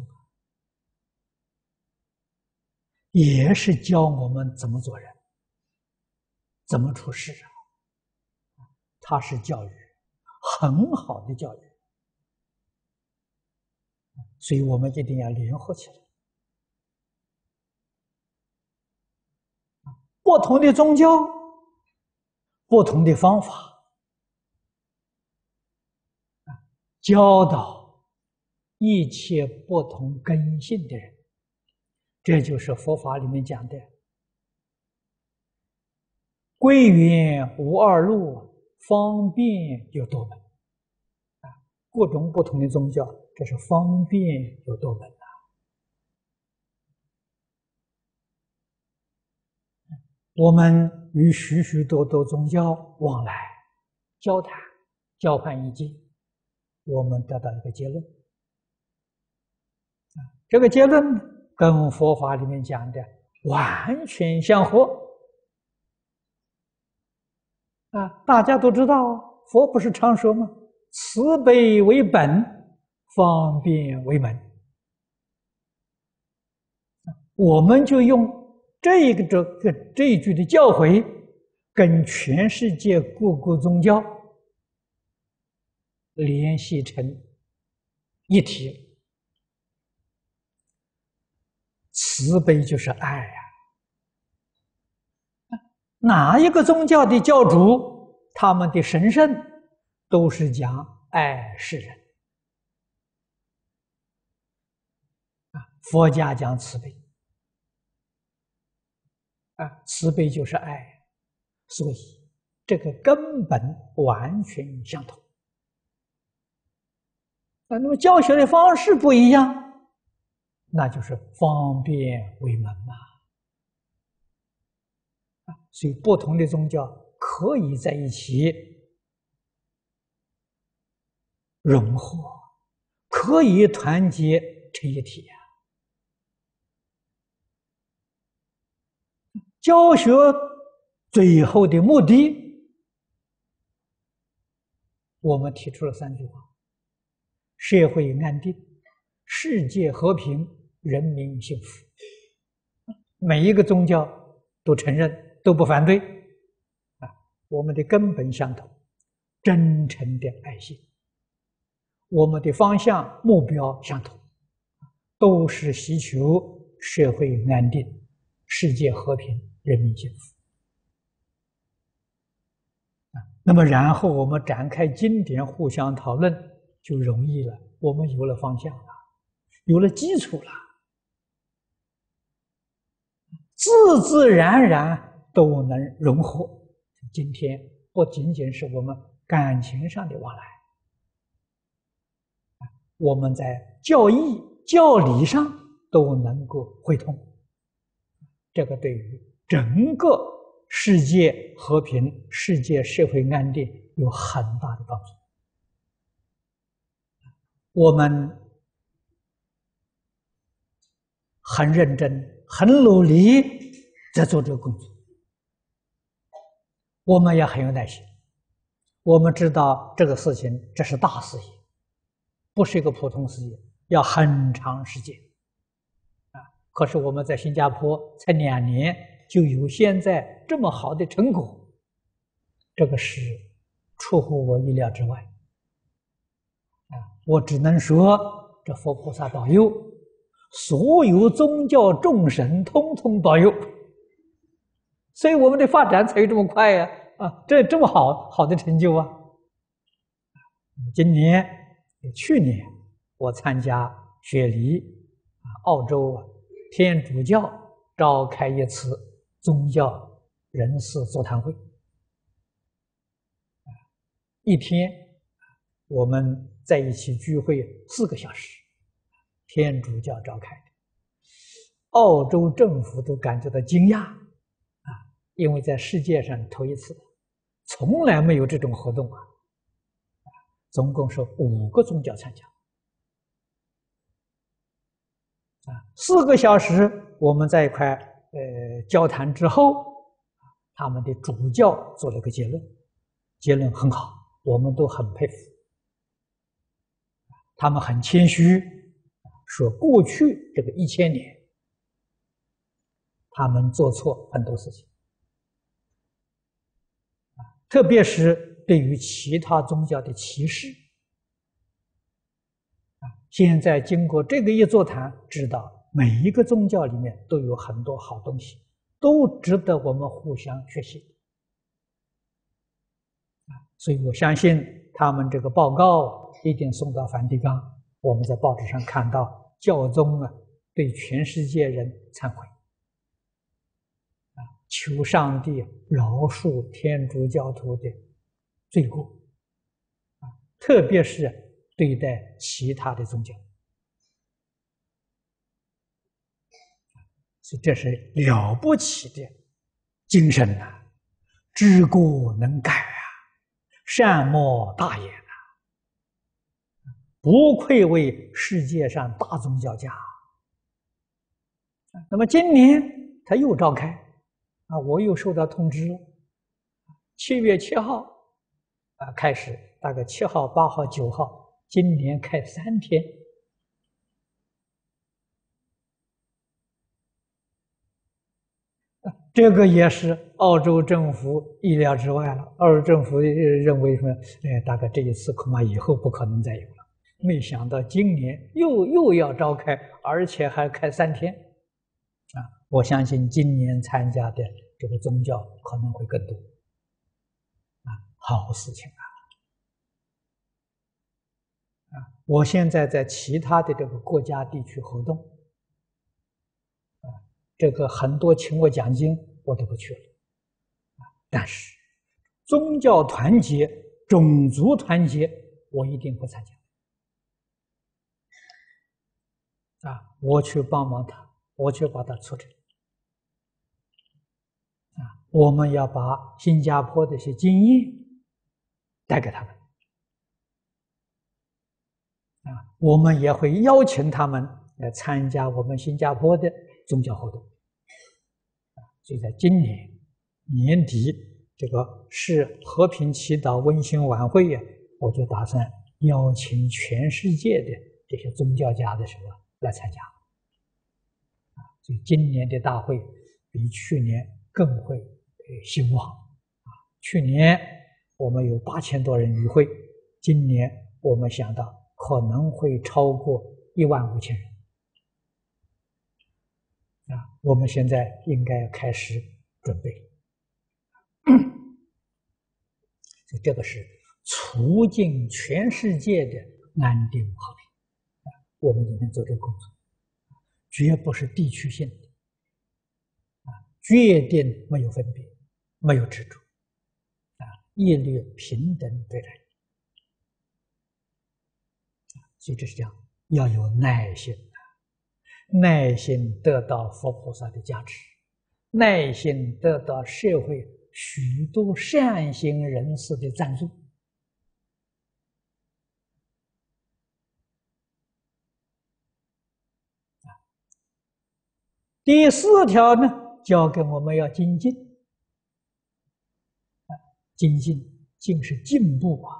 也是教我们怎么做人，怎么处事啊。它是教育，很好的教育，所以我们一定要联合起来。不同的宗教，不同的方法，教导一切不同根性的人，这就是佛法里面讲的归元无二路，方便有多门啊，各种不同的宗教，这是方便有多门啊。我们与许许多多宗教往来、交谈、交换意见，我们得到一个结论。这个结论跟佛法里面讲的完全相合。啊，大家都知道，佛不是常说吗？慈悲为本，方便为门。我们就用这个这个这一句的教诲，跟全世界各个宗教联系成一体。慈悲就是爱呀、啊！哪一个宗教的教主，他们的神圣都是讲爱世人啊。佛家讲慈悲啊，慈悲就是爱，所以这个根本完全相同。啊，那么教学的方式不一样，那就是方便为门嘛。啊，所以不同的宗教可以在一起融合。 可以团结成一体呀。教学最后的目的，我们提出了三句话：社会安定，世界和平，人民幸福。每一个宗教都承认，都不反对啊，我们的根本相同，真诚的爱心，我们的方向目标相同，都是希求社会安定，世界和平，人民幸福。那么然后我们展开经典互相讨论就容易了，我们有了方向了，有了基础了，自自然然都能融合。今天不仅仅是我们感情上的往来，我们在教义教理上都能够汇通，这个对于整个世界和平、世界社会安定有很大的帮助。我们很认真、很努力在做这个工作，我们也很有耐心。我们知道这个事情，这是大事业，不是一个普通事业，要很长时间啊。可是我们在新加坡才两年，就有现在这么好的成果，这个是出乎我意料之外啊！我只能说，这佛菩萨保佑，所有宗教众神通通保佑，所以我们的发展才有这么快呀！啊，这这么好好的成就啊！今年、去年我参加雪梨啊，澳洲啊，天主教召开一次宗教人士座谈会，一天我们在一起聚会四个小时，天主教召开的，澳洲政府都感觉到惊讶啊，因为在世界上头一次，从来没有这种活动啊，总共是五个宗教参加。啊，四个小时我们在一块呃交谈之后，他们的主教做了个结论，结论很好，我们都很佩服。他们很谦虚，说过去这个一千年，他们做错很多事情，特别是对于其他宗教的歧视。现在经过这个一座谈，知道每一个宗教里面都有很多好东西，都值得我们互相学习。所以我相信他们这个报告一定送到梵蒂冈，我们在报纸上看到教宗啊对全世界人忏悔，啊，求上帝饶恕天主教徒的罪过，啊，特别是对待其他的宗教，所以这是了不起的精神呐、啊！知过能改啊，善莫大焉啊！不愧为世界上大宗教家。那么今年他又召开啊，我又收到通知了，七月七号啊开始，大概七号、八号、九号。今年开三天，这个也是澳洲政府意料之外了。澳洲政府认为说，哎，大概这一次恐怕以后不可能再有了。没想到今年又又要召开，而且还开三天，啊！我相信今年参加的这个宗教可能会更多，啊，好事情啊！我现在在其他的这个国家地区活动，啊，这个很多请我讲经，我都不去了，啊，但是宗教团结、种族团结，我一定会参加，啊，我去帮忙他，我去把它促成，啊，我们要把新加坡的一些经验带给他们。啊， 我们也会邀请他们来参加我们新加坡的宗教活动。所以在今年年底这个是和平祈祷温馨晚会呀，我就打算邀请全世界的这些宗教家的什么来参加。啊，所以今年的大会比去年更会兴旺。啊，去年我们有八千多人与会，今年我们想到可能会超过一万五千人。啊，我们现在应该要开始准备。所以这个是促进全世界的安定和平，啊，我们今天做这个工作，绝不是地区性的，啊，决定没有分别，没有执着，啊，一律平等对待。所以这是这样，要有耐心，耐心得到佛菩萨的加持，耐心得到社会许多善心人士的赞助。第四条呢，教给我们要精进。精进，进是进步啊，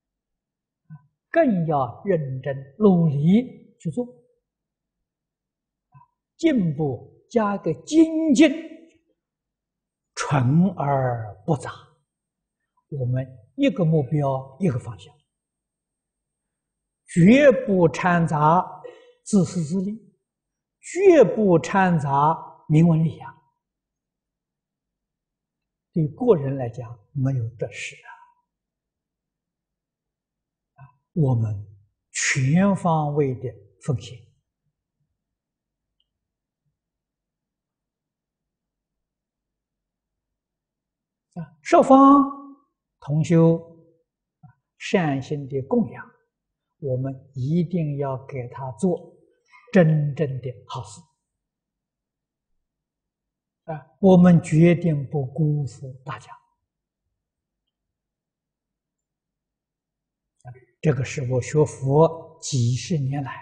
更要认真努力去做。进步加个精进，纯而不杂。我们一个目标，一个方向，绝不掺杂自私自利，绝不掺杂名闻利养。对个人来讲，没有这事啊！我们全方位的奉献。十方同修善心的供养，我们一定要给他做真正的好事啊！我们决定不辜负大家。这个是我学佛几十年来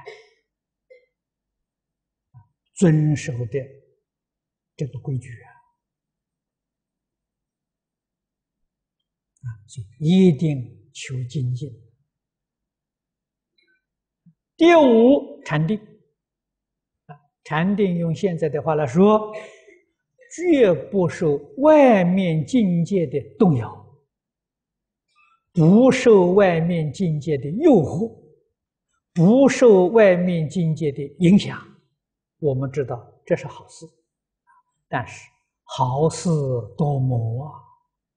遵守的这个规矩啊！所以一定求精进。第五，禅定。禅定用现在的话来说，绝不受外面境界的动摇，不受外面境界的诱惑，不受外面境界的影响。我们知道这是好事，但是好事多磨啊！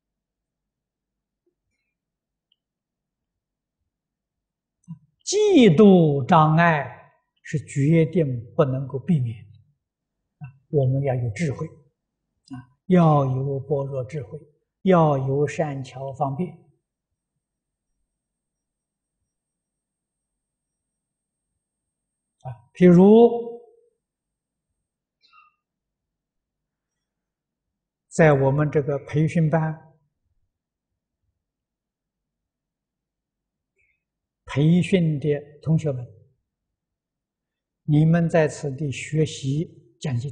嫉妒障碍是决定不能够避免的啊！我们要有智慧啊，要有般若智慧，要有善巧方便啊。譬如在我们这个培训班培训的同学们，你们在此地学习讲经，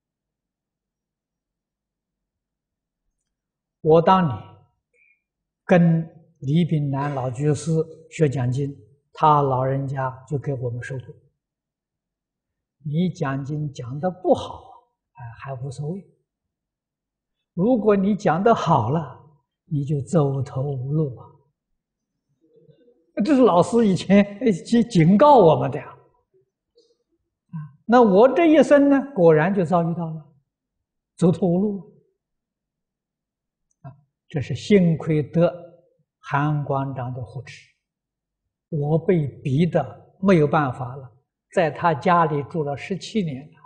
我当年跟李炳南老居士学讲经，他老人家就给我们说过，你讲经讲得不好，哎，还无所谓；如果你讲得好了，你就走投无路啊！这是老师以前去警告我们的呀。那我这一生呢，果然就遭遇到了走投无路啊！这是幸亏得韩馆长的护持，我被逼得没有办法了，在他家里住了十七年了。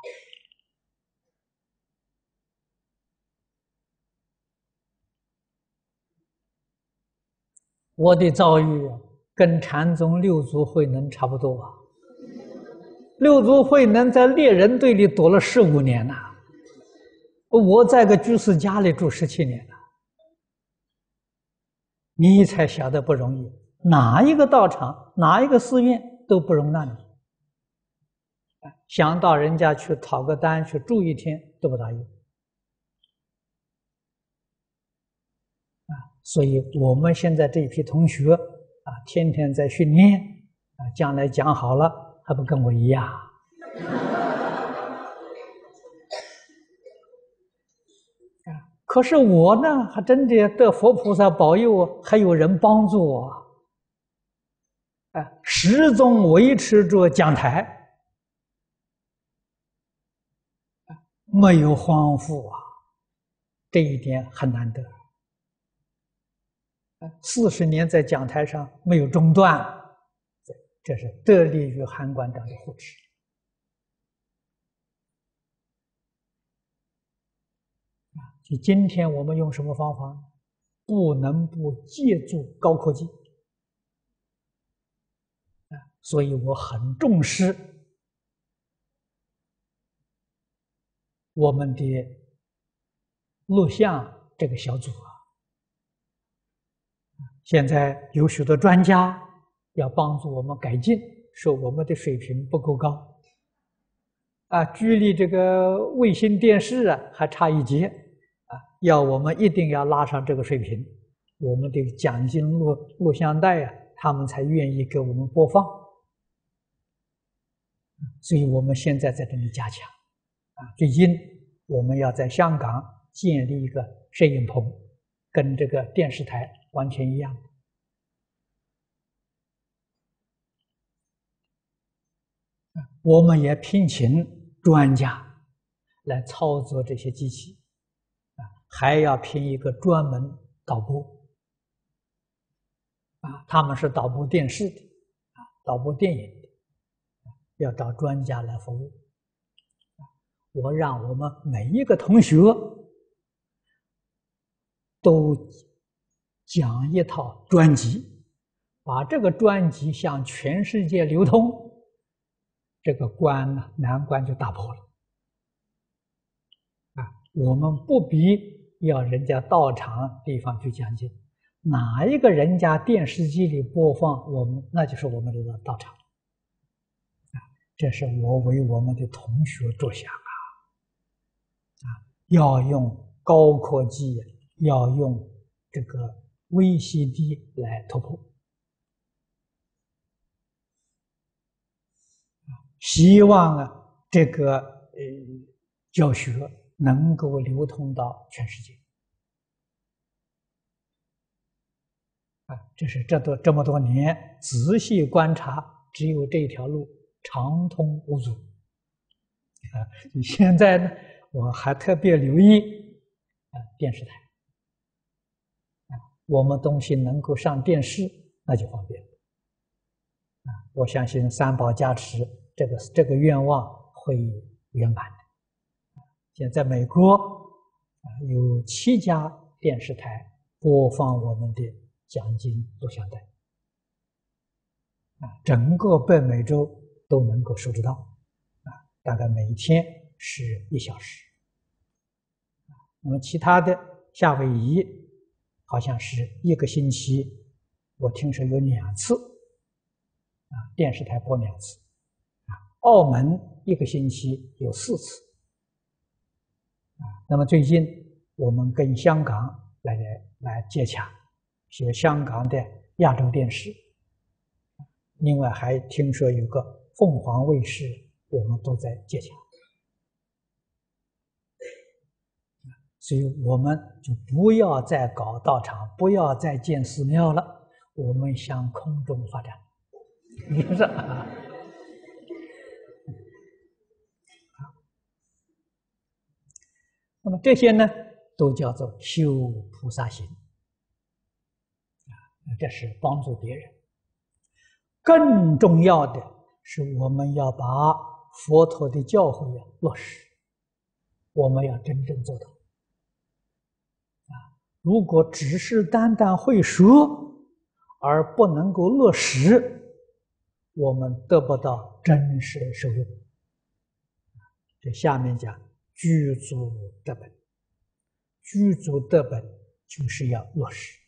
我的遭遇跟禅宗六祖慧能差不多啊。六祖慧能在猎人队里躲了十五年呐、啊，我在个居士家里住十七年了。你才晓得不容易，哪一个道场，哪一个寺院都不容纳你，想到人家去讨个单去住一天都不答应。啊，所以我们现在这一批同学啊，天天在训练啊，将来讲好了还不跟我一样？可是我呢，还真的得佛菩萨保佑，还有人帮助我，啊，始终维持着讲台，没有荒芜啊，这一点很难得。四十年在讲台上没有中断，这是得力于韩馆长的护持。就今天我们用什么方法？不能不借助高科技啊！所以我很重视我们的录像这个小组啊。现在有许多专家要帮助我们改进，说我们的水平不够高啊，距离这个卫星电视啊还差一截。啊，要我们一定要拉上这个水平，我们的讲经录录像带啊，他们才愿意给我们播放。所以我们现在在这里加强。啊，最近我们要在香港建立一个摄影棚，跟这个电视台完全一样的。我们也聘请专家来操作这些机器。还要聘一个专门导播，啊，他们是导播电视的，啊，导播电影的，要找专家来服务。我让我们每一个同学都讲一套专辑，把这个专辑向全世界流通，这个关呢，难关就打破了。啊，我们不比要人家到场地方去讲经，哪一个人家电视机里播放，我们那就是我们的道场。啊，这是我为我们的同学着想啊！啊，要用高科技，要用这个 V C D 来突破。希望啊，这个呃教学能够流通到全世界。啊，这是这多这么多年仔细观察，只有这条路畅通无阻。啊，现在呢，我还特别留意啊电视台。啊，我们东西能够上电视，那就方便了。啊，我相信三宝加持，这个这个愿望会圆满的。现在美国啊有七家电视台播放我们的讲经录像带，啊，整个北美洲都能够收得到，啊，大概每天是一小时。那么其他的夏威夷好像是一个星期，我听说有两次，啊，电视台播两次，啊，澳门一个星期有四次。啊，那么最近我们跟香港来来接洽，是香港的亚洲电视，另外还听说有个凤凰卫视，我们都在接洽，所以我们就不要再搞道场，不要再建寺庙了，我们向空中发展，是不是啊？那么这些呢，都叫做修菩萨行，啊，这是帮助别人。更重要的是，我们要把佛陀的教诲啊落实，我们要真正做到。啊，如果只是单单会说，而不能够落实，我们得不到真实受用。这下面讲。具足德本，具足德本就是要落实。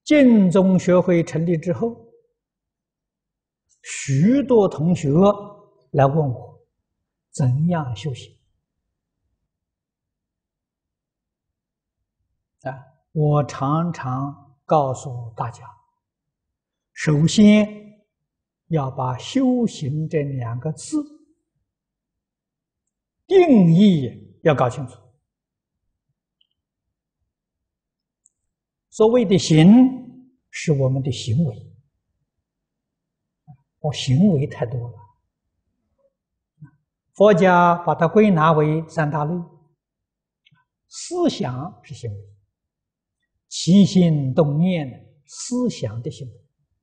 净宗学会成立之后，许多同学来问我怎样修行啊？我常常告诉大家，首先要把修行这两个字定义要搞清楚。所谓的行，是我们的行为，我行为太多了。佛家把它归纳为三大类：思想是行为，起心动念思想的行为；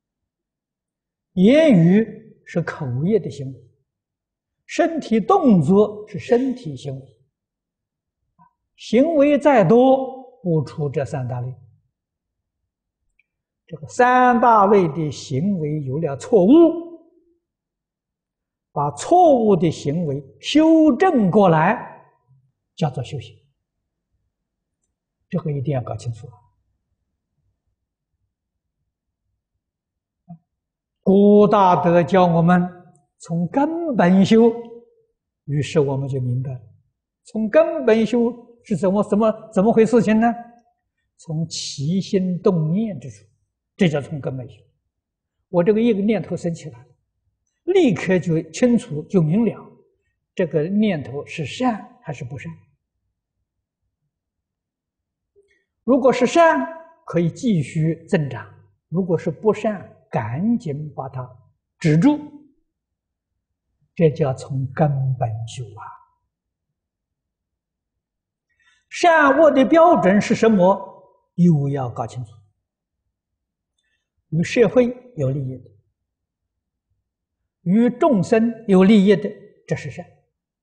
言语是口业的行为；身体动作是身体行为。行为再多，不出这三大类。这个三大类的行为有了错误，把错误的行为修正过来，叫做修行。这个一定要搞清楚。古大德教我们从根本修，于是我们就明白了，从根本修是怎么怎么怎么回事情呢？从起心动念之处，这叫从根本修。我这个一个念头生起来了，立刻就清楚就明了，这个念头是善还是不善。如果是善，可以继续增长；如果是不善，赶紧把它止住。这叫从根本修啊！善恶的标准是什么？又要搞清楚。与社会有利益的，与众生有利益的，这是善；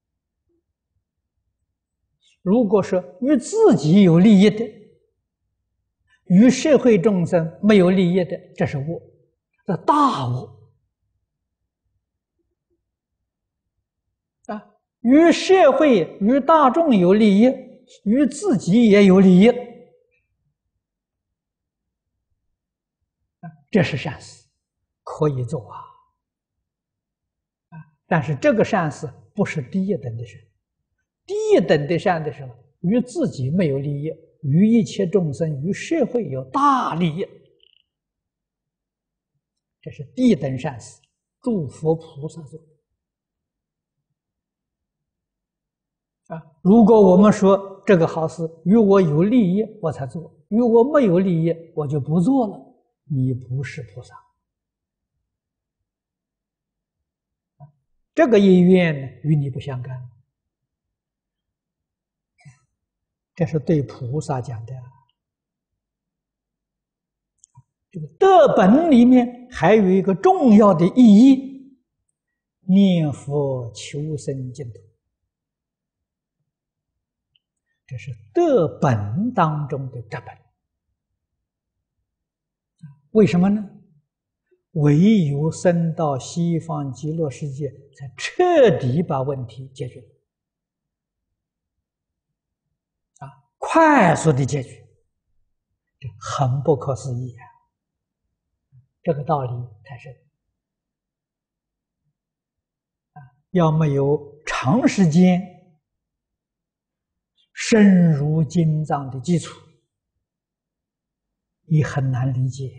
如果是与自己有利益的，与社会众生没有利益的，这是恶，这大恶啊！与社会、与大众有利益，与自己也有利益，这是善事，可以做啊！但是这个善事不是低一等的善，低一等的善的时候，与自己没有利益，与一切众生、与社会有大利益，这是低等善事，诸佛菩萨做啊！如果我们说这个好事与我有利益，我才做；与我没有利益，我就不做了。你不是菩萨，这个意愿呢，与你不相干。这是对菩萨讲的。这个德本里面还有一个重要的意义：念佛求生净土。这是德本当中的德本。为什么呢？唯有升到西方极乐世界，才彻底把问题解决，啊，快速的解决，这很不可思议啊！这个道理太深啊，要没有长时间深入经藏的基础，也很难理解。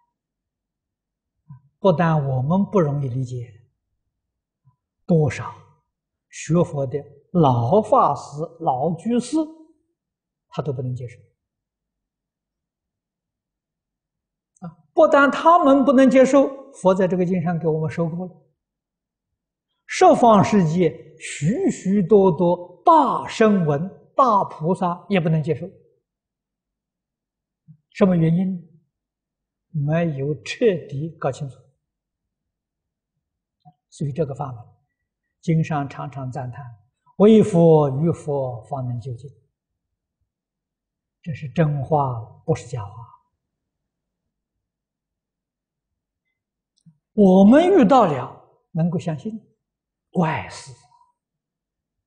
不但我们不容易理解，多少学佛的老法师、老居士，他都不能接受啊！不但他们不能接受，佛在这个经上给我们说过了，十方世界许许多多大声闻、大菩萨也不能接受。什么原因？没有彻底搞清楚。所以这个法门，经上常常赞叹：唯佛与佛方能究竟。这是真话，不是假话。我们遇到了，能够相信，怪事，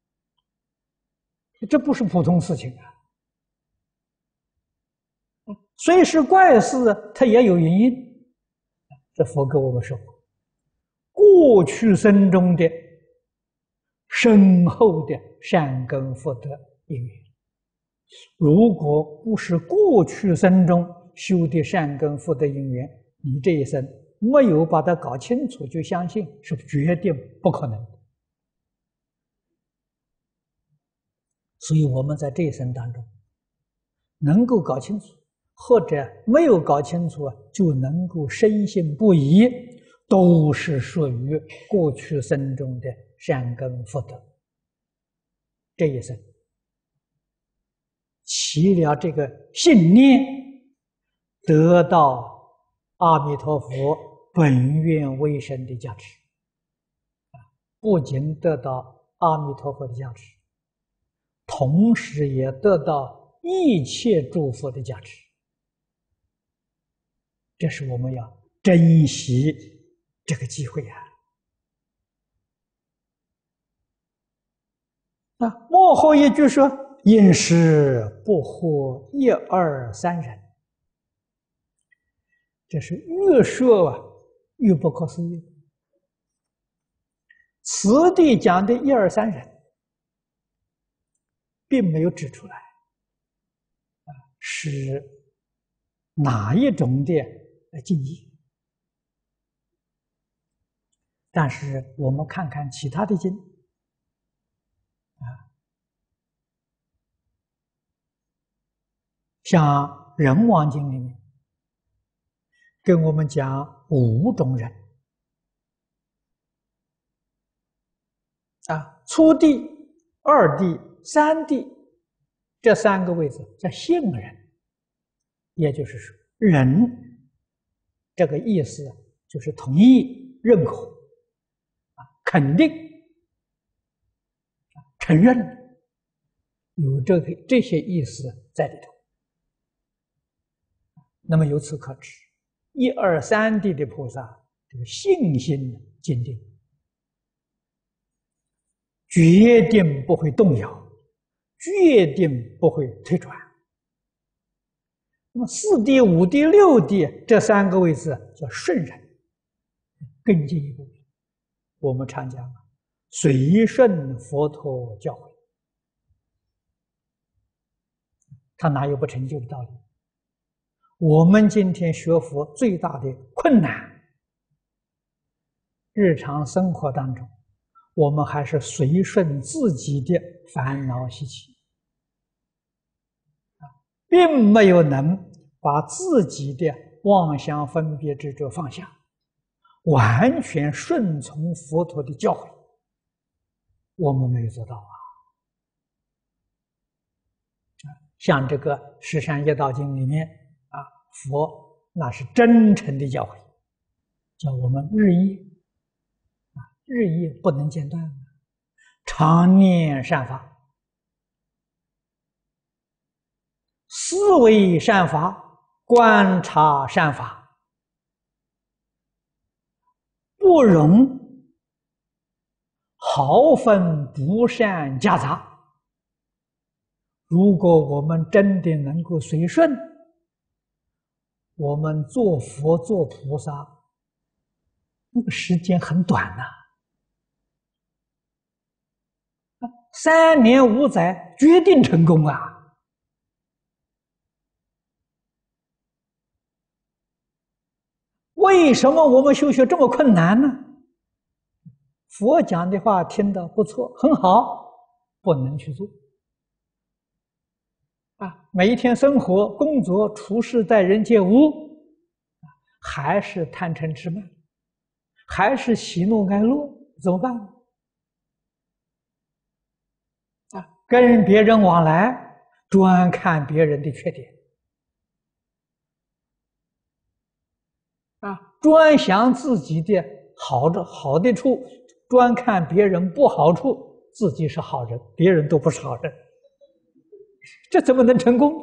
这不是普通事情啊！ 虽是怪事，它也有原因。这佛给我们说过，过去生中的深厚的善根福德因缘，如果不是过去生中修的善根福德因缘，你这一生没有把它搞清楚就相信，是决定不可能的。所以我们在这一生当中能够搞清楚，或者没有搞清楚就能够深信不疑，都是属于过去生中的善根福德。这一生起了这个信念，得到阿弥陀佛本愿威神的加持，不仅得到阿弥陀佛的加持，同时也得到一切诸佛的加持。这是我们要珍惜这个机会啊！啊，幕后一句说：“应时不惑一二三人。”这是越说啊越不可思议。此地讲的一二三人，并没有指出来啊是哪一种的境界。但是我们看看其他的经啊，像《仁王经》里面跟我们讲五种人啊，初地、二地、三地这三个位置叫信人，也就是说，人这个意思就是同意、认可、啊，肯定、承认，有这个这些意思在里头。那么由此可知，一二三地的菩萨这个信心坚定，决定不会动摇，决定不会退转。那么四地、五地、六地这三个位置叫顺人，更进一步，我们常讲随顺佛陀教诲，他哪有不成就的道理？我们今天学佛最大的困难，日常生活当中，我们还是随顺自己的烦恼习气，并没有能把自己的妄想分别执着放下，完全顺从佛陀的教诲，我们没有做到啊。像这个《十善业道经》里面啊，佛那是真诚的教诲，叫我们日夜啊，日夜不能间断，常念善法，思维善法，观察善法，不容毫分不善夹杂。如果我们真的能够随顺，我们做佛做菩萨，那个时间很短呐、啊，三年五载决定成功啊！为什么我们修学这么困难呢？佛讲的话听得不错，很好，不能去做。啊，每一天生活、工作、处事、待人接物，还是贪嗔痴慢，还是喜怒哀乐，怎么办？啊，跟别人往来，专看别人的缺点，啊，专想自己的好的好的处，专看别人不好处，自己是好人，别人都不是好人。这怎么能成功？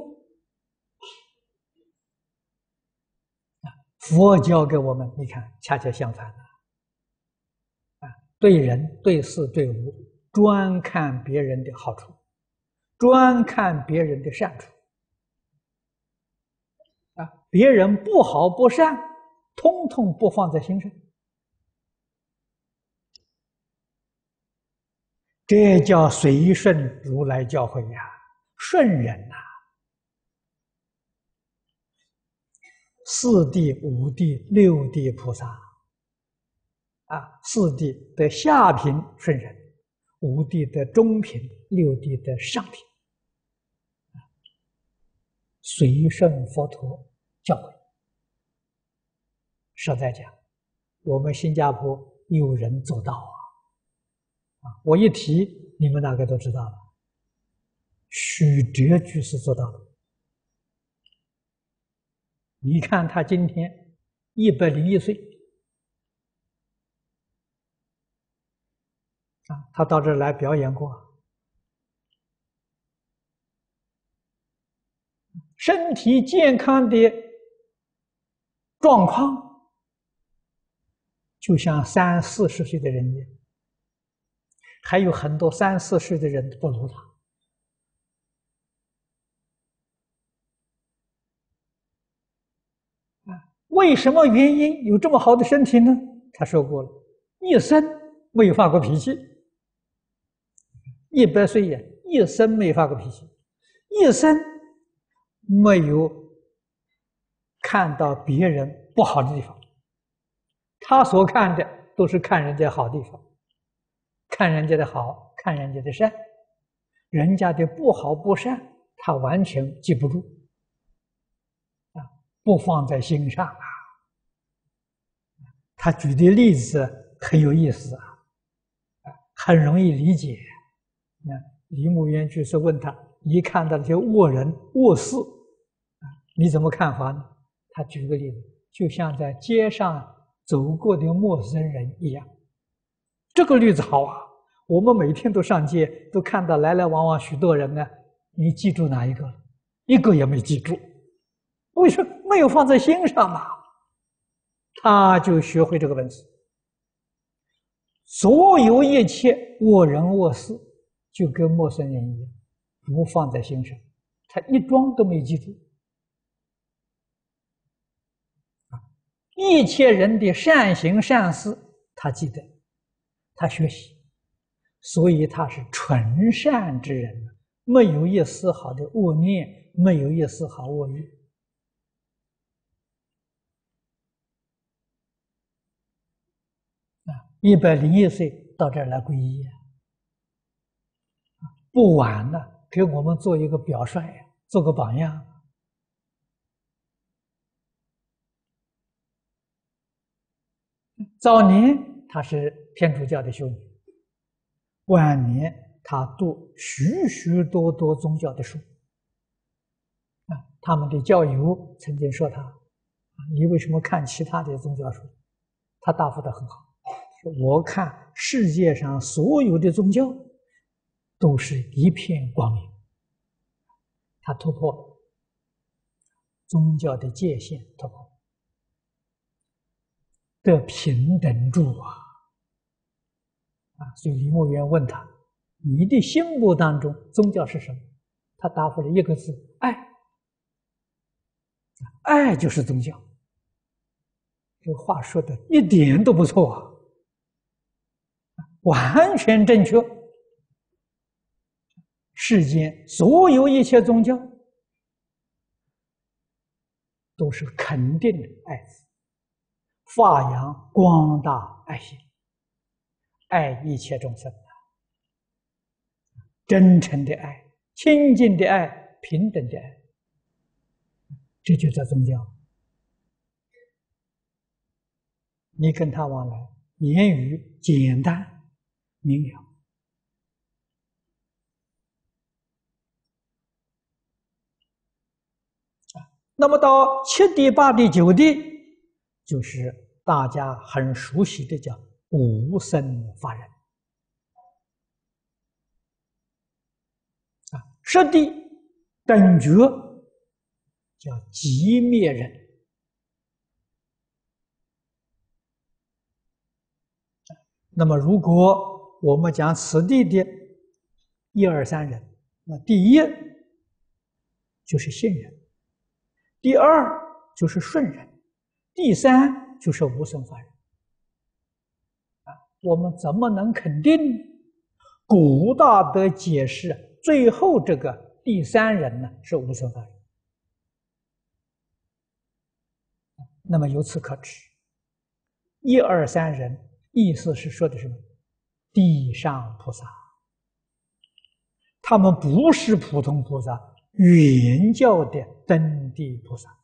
佛教给我们，你看，恰恰相反了。啊，对人、对事、对物，专看别人的好处，专看别人的善处。 别人不好不善，通通不放在心上，这叫随顺如来教诲呀，顺人呐、啊。四谛、五谛、六谛菩萨啊，四谛的下品顺人，五谛的中品，六谛的上品，随顺佛陀教诲。实在讲，我们新加坡有人做到啊！啊，我一提，你们大概都知道了。许哲居士做到了。你看他今天一百零一岁啊，他到这儿来表演过，身体健康的状况，就像三四十岁的人一样，还有很多三四十岁的人不如他。为什么原因有这么好的身体呢？他说过了，一生没有发过脾气，一百岁呀，一生没发过脾气，一生没有看到别人不好的地方，他所看的都是看人家好地方，看人家的好，看人家的善，人家的不好不善，他完全记不住，啊，不放在心上啊。他举的例子很有意思啊，很容易理解。那李牧渊居士问他：“你看到这些恶人恶事，你怎么看法呢？”他举个例子，就像在街上走过的陌生人一样。这个例子好啊！我们每天都上街，都看到来来往往许多人啊，你记住哪一个了？一个也没记住，为什么？没有放在心上嘛。他就学会这个本事，所有一切恶人恶事，就跟陌生人一样，不放在心上，他一桩都没记住。一切人的善行善事，他记得，他学习，所以他是纯善之人，没有一丝毫的恶念，没有一丝毫恶欲。一百零一岁到这儿来皈依，不晚了，给我们做一个表率，做个榜样。早年他是天主教的修女，晚年他读许许多多宗教的书。啊，他们的教友曾经说他：“你为什么看其他的宗教书？”他答复得很好。我看世界上所有的宗教都是一片光明，他突破宗教的界限，突破得平等住啊！啊，所以李牧渊问他：“你的心目当中宗教是什么？”他答复了一个字：爱。爱就是宗教。这话说的一点都不错啊！完全正确。世间所有一切宗教都是肯定的爱字，发扬光大爱心，爱一切众生，真诚的爱，清净的爱，平等的爱，这就叫宗教。你跟他往来，言语简单明了，那么到七地、八地、九地，就是大家很熟悉的叫无生法忍啊。十地等觉叫寂灭忍。那么如果我们讲此地的一二三人，那第一就是信人，第二就是顺人，第三就是无生法忍。啊，我们怎么能肯定古大德解释最后这个第三人呢是无生法忍？那么由此可知，一二三人意思是说的什么？地上菩萨，他们不是普通菩萨，原教的登地菩萨。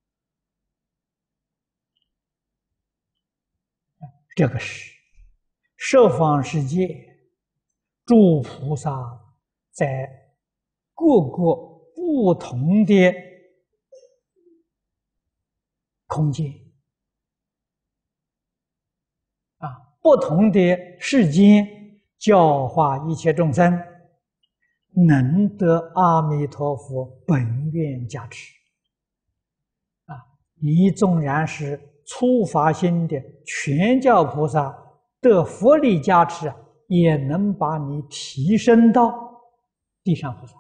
这个是十方世界诸菩萨在各个不同的空间啊，不同的世间教化一切众生，能得阿弥陀佛本愿加持啊！你纵然是初发心的全教菩萨，得佛力加持，也能把你提升到地上菩萨。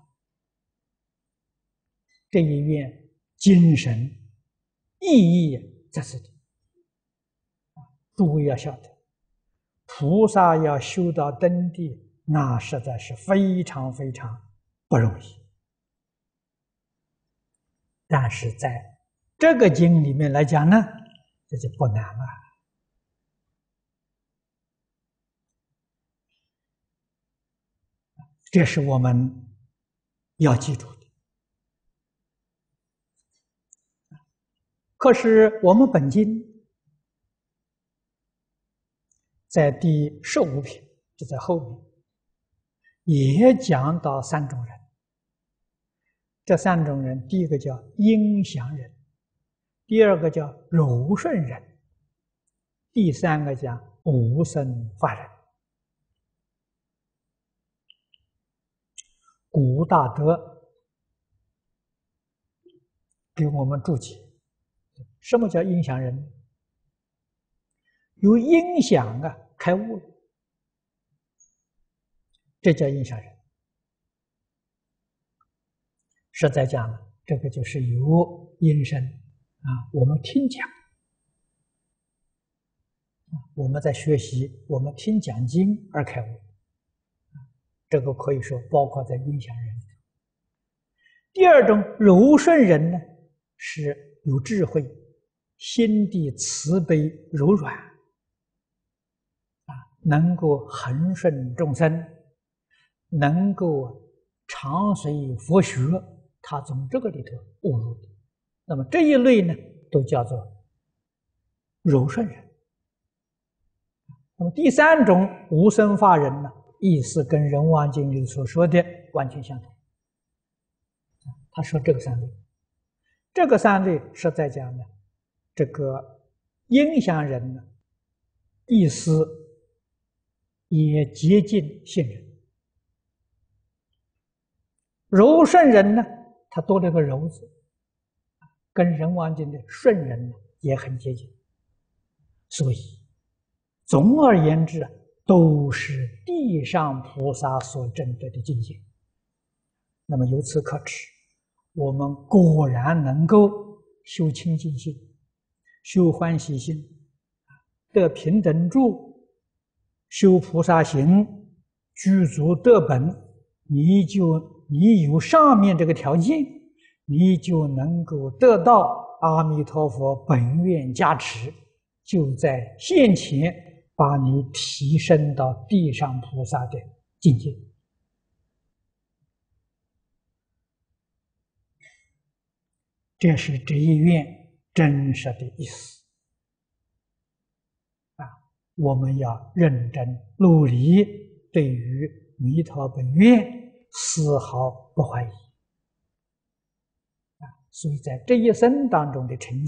这一愿精神意义在此地。诸位要晓得，菩萨要修到登地，那实在是非常非常不容易。但是在这个经里面来讲呢，这就不难了。这是我们要记住的。可是我们本经在第十五品，就在后面，也讲到三种人。这三种人，第一个叫应祥人，第二个叫柔顺人，第三个叫无生法忍。古大德给我们注解，什么叫应祥人？由应祥啊开悟了，这叫应祥人。实在讲了，这个就是由因声啊，我们听讲，我们在学习，我们听讲经而开悟，这个可以说包括在应祥人里头。第二种柔顺人呢，是有智慧，心地慈悲柔软，啊，能够恒顺众生，能够常随佛学，他从这个里头悟入的。那么这一类呢，都叫做柔顺人。那么第三种无生法忍呢，意思跟《仁王经》里所说的完全相同。他说这个三类，这个三类是在讲呢，这个应祥人呢，意思也接近信人；柔顺人呢，他多了个柔字，跟《仁王经》的顺人呢也很接近。所以总而言之，都是地上菩萨所证得的境界。那么由此可知，我们果然能够修清净心，修欢喜心，得平等住，修菩萨行，具足德本，你就你有上面这个条件，你就能够得到阿弥陀佛本愿加持，就在现前把你提升到地上菩萨的境界。这是这一愿真实的意思啊！我们要认真努力，对于弥陀本愿丝毫不怀疑啊！所以在这一生当中的成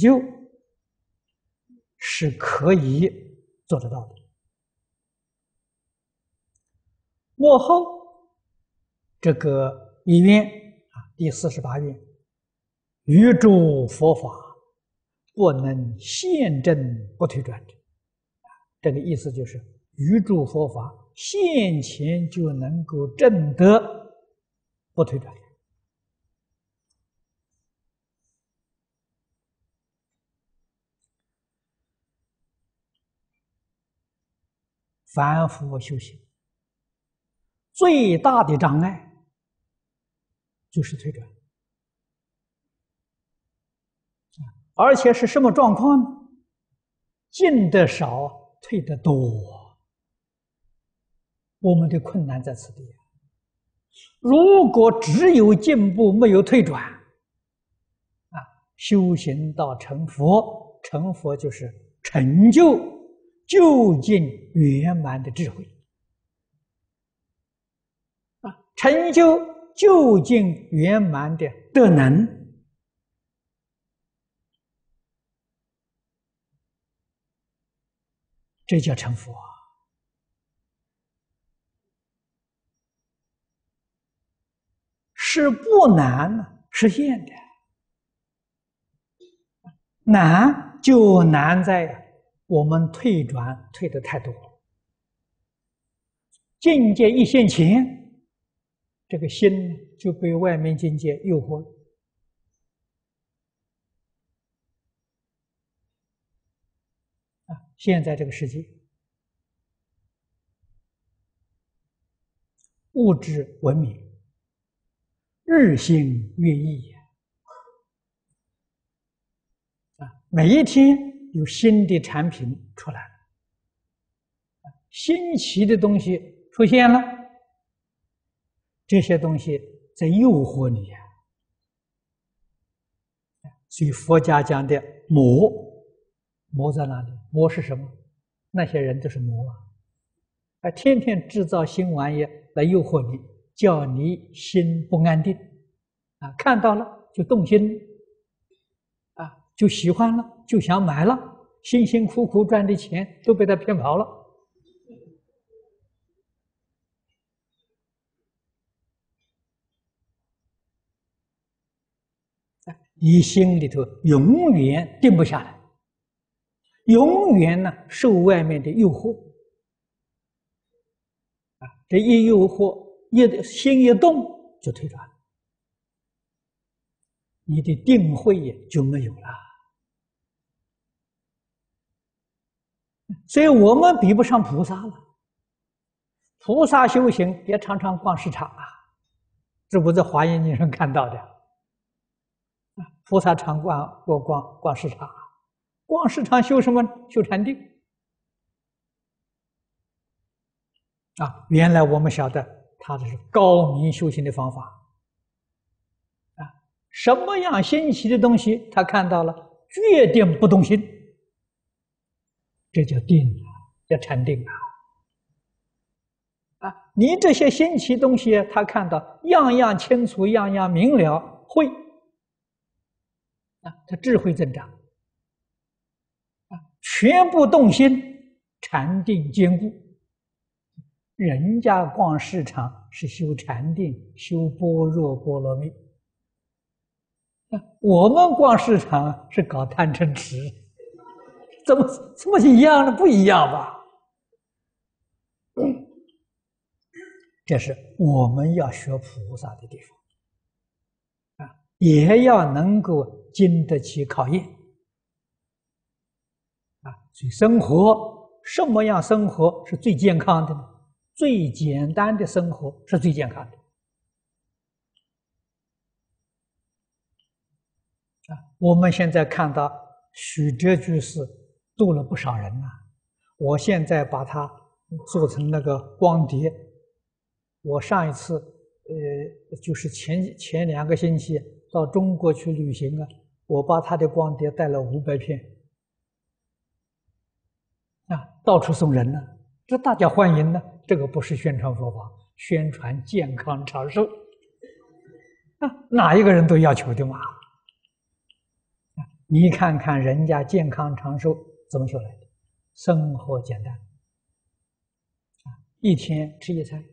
就是可以做得到的。末后这个一愿啊，第四十八愿。于诸佛法不能现证不退转者，这个意思就是于诸佛法现前就能够证得不退转。 凡夫修行最大的障碍就是退转，而且是什么状况呢？进得少，退得多，我们的困难在此地。如果只有进步没有退转，啊，修行到成佛，成佛就是成就究竟圆满的智慧，啊，成就究竟圆满的德能，这叫成佛。是不难实现的，难就难在我们退转退得太多了。境界一现前，这个心就被外面境界诱惑了。啊，现在这个世界，物质文明日新月异啊，每一天有新的产品出来，新奇的东西出现了，这些东西在诱惑你呀。所以佛家讲的魔，魔在哪里？魔是什么？那些人都是魔啊，啊，天天制造新玩意来诱惑你，叫你心不安定，啊，看到了就动心，啊，就喜欢了，就想买了，辛辛苦苦赚的钱都被他骗跑了。你心里头永远定不下来，永远呢受外面的诱惑，啊，这一诱惑，一心一动就退转，你的定慧也就没有了。所以我们比不上菩萨了。菩萨修行也常常逛市场啊，这不在《华严经》上看到的。菩萨常逛逛逛逛市场，逛市场修什么？修禅定啊！原来我们晓得他这是高明修行的方法啊！什么样新奇的东西，他看到了，决定不动心，这叫定啊，叫禅定啊！啊，你这些新奇东西，他看到样样清楚，样样明了，会。啊，他智慧增长，啊，全部动心，禅定坚固。人家逛市场是修禅定，修般若波罗蜜，啊，我们逛市场是搞贪嗔痴，怎么怎么一样呢？不一样吧？这是我们要学菩萨的地方。也要能够经得起考验啊！所以生活什么样生活是最健康的呢？最简单的生活是最健康的啊！我们现在看到许哲居士度了不少人呐，我现在把它做成那个光碟。我上一次呃，就是前前两个星期到中国去旅行啊，我把他的光碟带了五百片，啊，到处送人呢，这大家欢迎呢。这个不是宣传佛法，宣传健康长寿，啊，哪一个人都要求的嘛。啊，你看看人家健康长寿怎么修来的？生活简单，啊，一天吃一餐。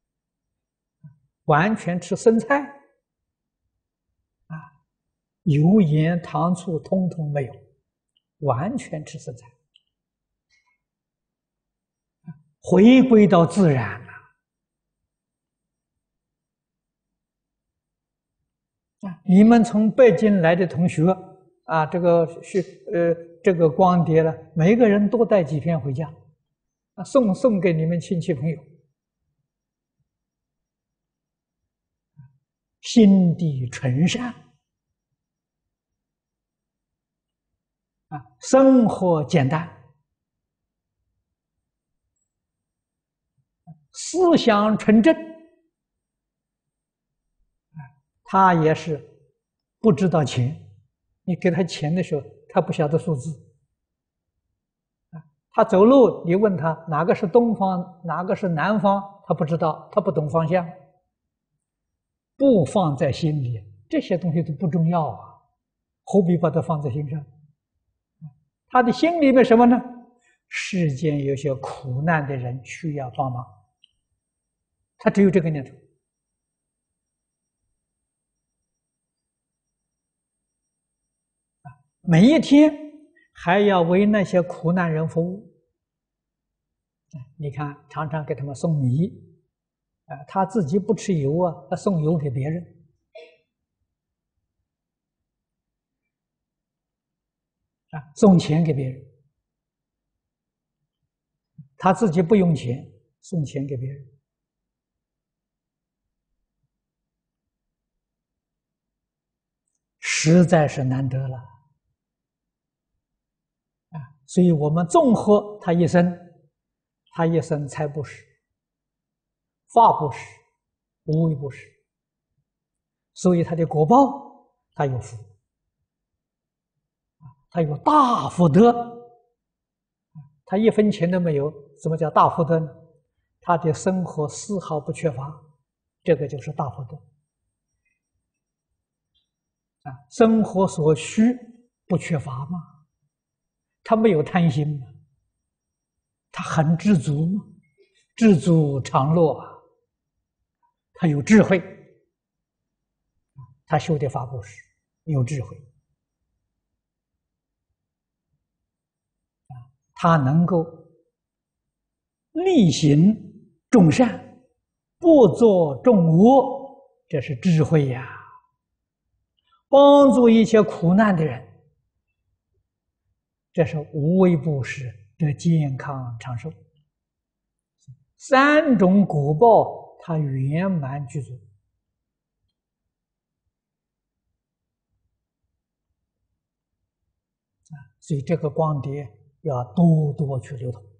完全吃生菜，啊，油盐糖醋通通没有，完全吃生菜，回归到自然了。啊，你们从北京来的同学啊，这个是呃这个光碟了，每个人多带几片回家， 啊，送送给你们亲戚朋友，心地纯善，啊，生活简单，思想纯正，他也是不知道钱，你给他钱的时候，他不晓得数字。他走路，你问他哪个是东方，哪个是南方，他不知道，他不懂方向，不放在心里，这些东西都不重要啊，何必把它放在心上？他的心里面什么呢？世间有些苦难的人需要帮忙，他只有这个念头。每一天还要为那些苦难人服务。你看，常常给他们送米，啊，他自己不吃油啊，他送油给别人，啊，送钱给别人，他自己不用钱，送钱给别人，实在是难得了。啊，所以我们综合他一生，他一生财布施、法布施、无为布施，所以他的果报，他有福，他有大福德，他一分钱都没有，什么叫大福德呢？他的生活丝毫不缺乏，这个就是大福德。啊，生活所需不缺乏嘛，他没有贪心嘛，他很知足嘛，知足常乐啊，他有智慧，他修的法布施有智慧，啊，他能够力行众善，不做众恶，这是智慧呀。帮助一切苦难的人，这是无为布施的健康长寿。三种果报，它圆满具足。啊，所以这个光碟要多多去流通。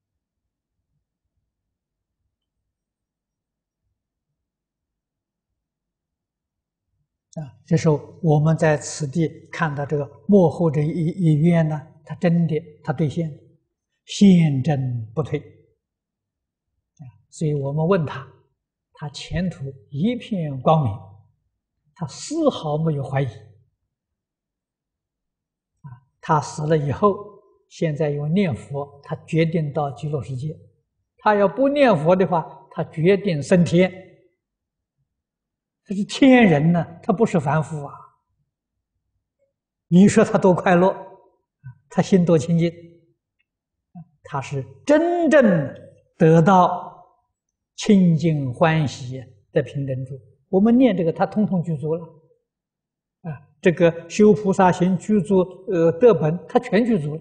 啊，这时候我们在此地看到这个幕后这一一愿呢，他真的他兑现，现真不退。啊，所以我们问他，他前途一片光明，他丝毫没有怀疑。啊，他死了以后，现在用念佛，他决定到极乐世界；他要不念佛的话，他决定升天。他是天人呢，他不是凡夫啊！你说他多快乐，他心多清净，他是真正得到清净欢喜的平等住。我们念这个，他通通具足了啊！这个修菩萨行具足呃德本，他全具足了。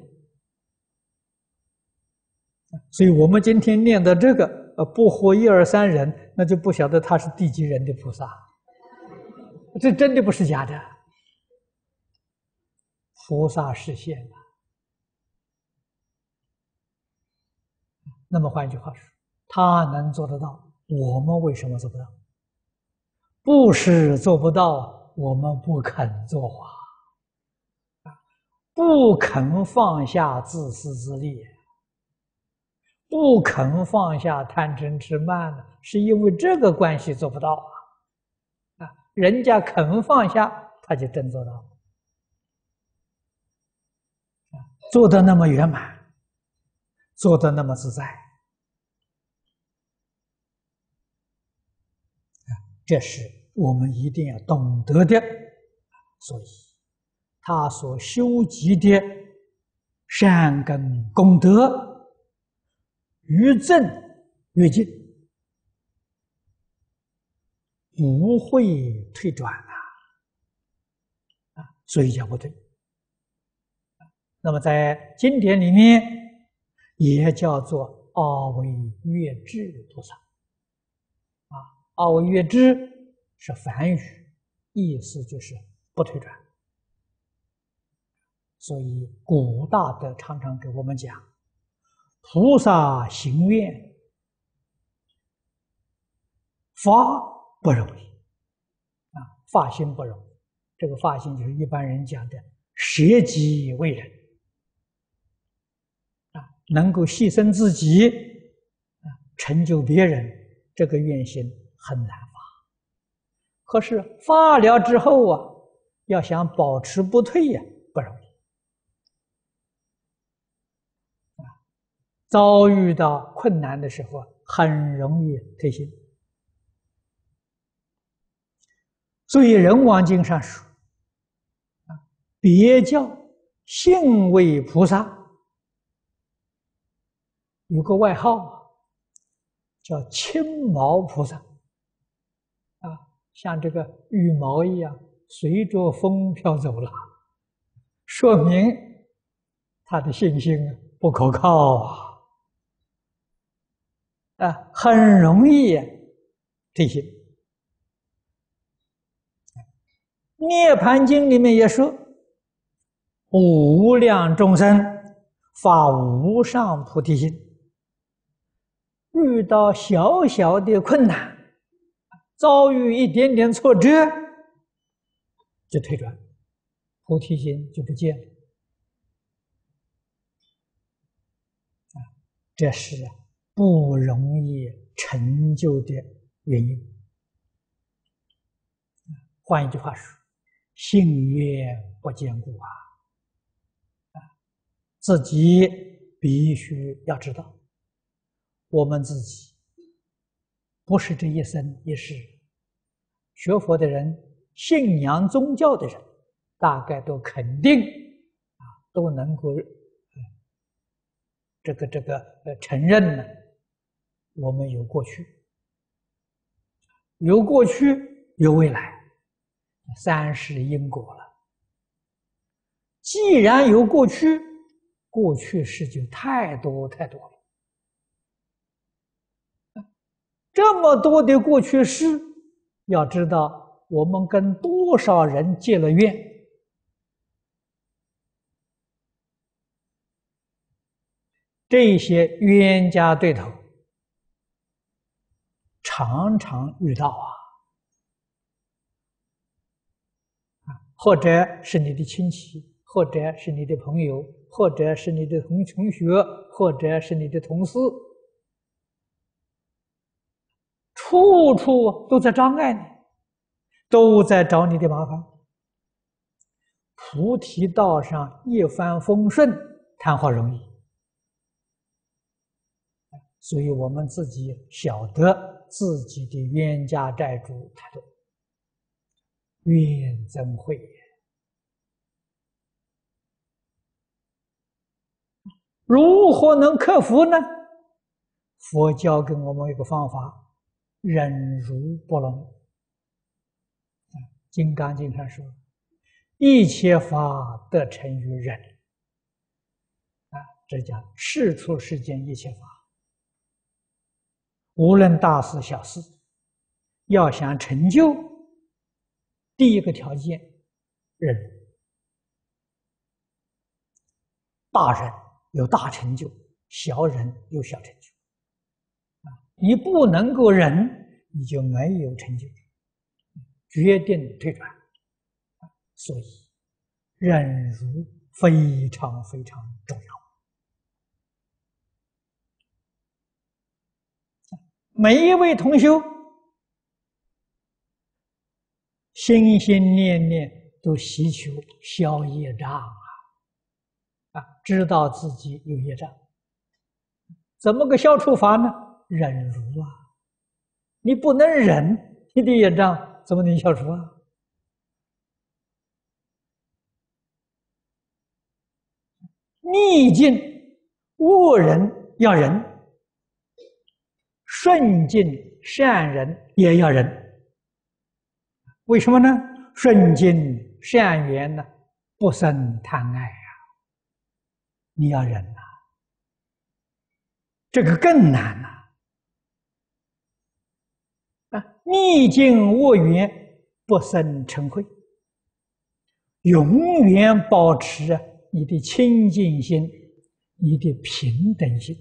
所以我们今天念的这个呃不活一二三人，那就不晓得他是第几人的菩萨。这真的不是假的，菩萨实现了。那么换句话说，他能做得到，我们为什么做不到？不是做不到，我们不肯做啊！不肯放下自私自利，不肯放下贪嗔痴慢，是因为这个关系做不到啊。人家肯放下，他就真做到了，做得那么圆满，做得那么自在，这是我们一定要懂得的。所以，他所修集的善根功德，愈增愈进，不会退转啊！啊，所以叫不退。那么在经典里面也叫做阿惟越致菩萨。啊，阿惟越致是梵语，意思就是不退转。所以古大德常常给我们讲，菩萨行愿发不容易啊，发心不容易。这个发心就是一般人讲的舍己为人啊，能够牺牲自己啊，成就别人，这个愿心很难发。可是发了之后啊，要想保持不退呀、啊，不容易啊。遭遇到困难的时候，很容易退心。所以《仁王经》上说，啊，别教信位菩萨有个外号叫青毛菩萨，啊，像这个羽毛一样随着风飘走了，说明他的信心不可靠啊，啊，很容易退心。《涅盘经》里面也说，无量众生发无上菩提心，遇到小小的困难，遭遇一点点挫折，就退转，菩提心就不见了。啊，这是不容易成就的原因。换一句话说，信愿不坚固啊！啊，自己必须要知道，我们自己不是这一生一世学佛的人，信仰宗教的人，大概都肯定啊，都能够这个这个呃承认呢，我们有过去，有过去，有未来。三世因果了。既然有过去，过去事就太多太多了。这么多的过去事，要知道我们跟多少人结了怨，这些冤家对头常常遇到啊。或者是你的亲戚，或者是你的朋友，或者是你的同同学，或者是你的同事，处处都在障碍你，都在找你的麻烦。菩提道上一帆风顺，谈何容易？所以我们自己晓得自己的冤家债主太多，怨憎会。如何能克服呢？佛教给我们一个方法，忍辱不能。金刚经上说，一切法得成于忍。啊，这讲世出世间一切法，无论大事小事，要想成就，第一个条件，忍。大人有大成就，小人有小成就。啊，你不能够忍，你就没有成就，决定退转。所以，忍辱非常非常重要。每一位同修，心心念念都祈求消业障啊！啊，知道自己有业障，怎么个消除法呢？忍辱啊！你不能忍，你的业障怎么能消除啊？逆境恶人要忍，顺境善人也要忍。为什么呢？顺境善缘呢，不生贪爱啊！你要忍啊！ 这个更难了啊！逆境恶缘，不生嗔恚，永远保持啊你的清净心，你的平等心。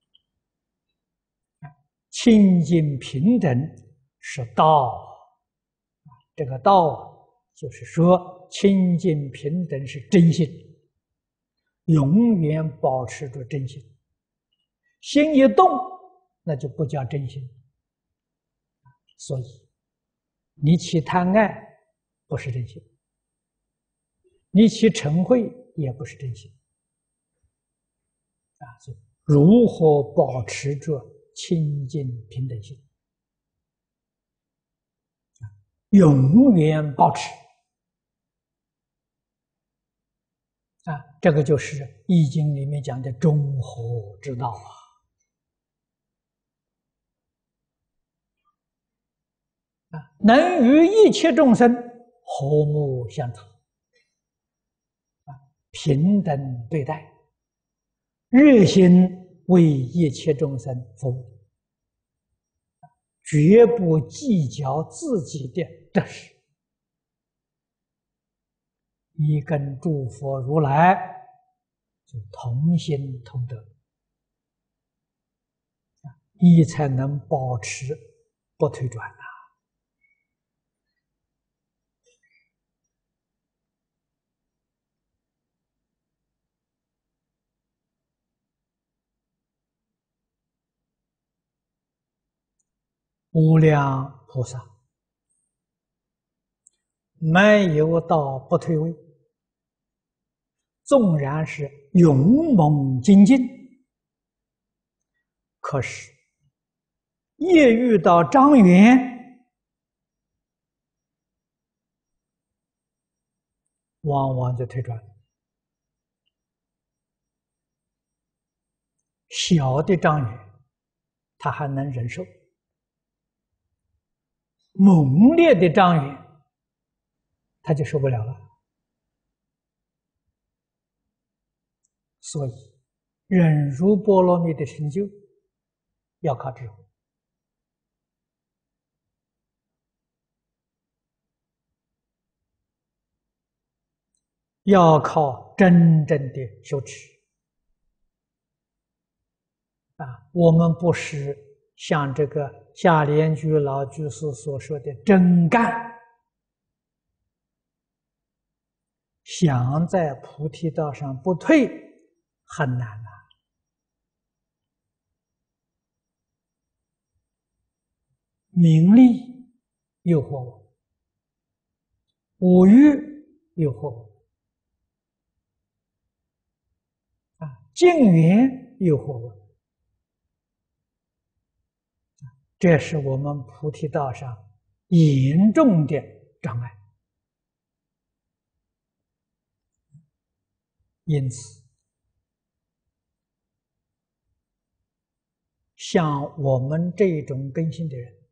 清净平等是道，这个道就是说清净平等是真心，永远保持着真心。心一动，那就不叫真心。所以你起贪爱不是真心，你起嗔恚也不是真心啊！所以如何保持着清净平等心，永远保持啊！这个就是《易经》里面讲的中和之道啊！啊，能与一切众生和睦相处，啊，平等对待，热心为一切众生服务，绝不计较自己的得失。你跟诸佛如来就同心同德，你才能保持不退转啊！无量菩萨没有到不退位，纵然是勇猛精进，可是一遇到障缘，往往就退转。小的障缘他还能忍受，猛烈的障缘他就受不了了。所以忍辱波罗蜜的成就要靠智慧，要靠真正的修持啊！我们不是像这个下莲居老居士所说的真干，想在菩提道上不退很难啊！名利诱惑我，五欲诱惑我，啊，境缘诱惑我，这是我们菩提道上严重的障碍。因此，像我们这种根性的人，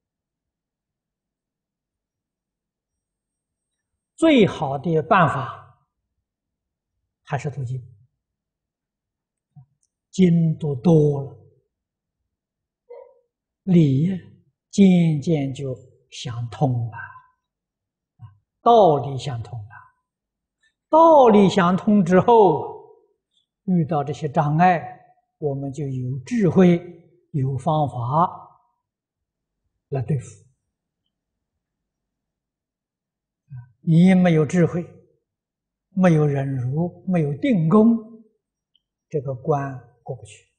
最好的办法还是读经，经读多了，理渐渐就想通了，道理想通了。道理想通之后，遇到这些障碍，我们就有智慧、有方法来对付。你没有智慧，没有忍辱，没有定功，这个关过不去。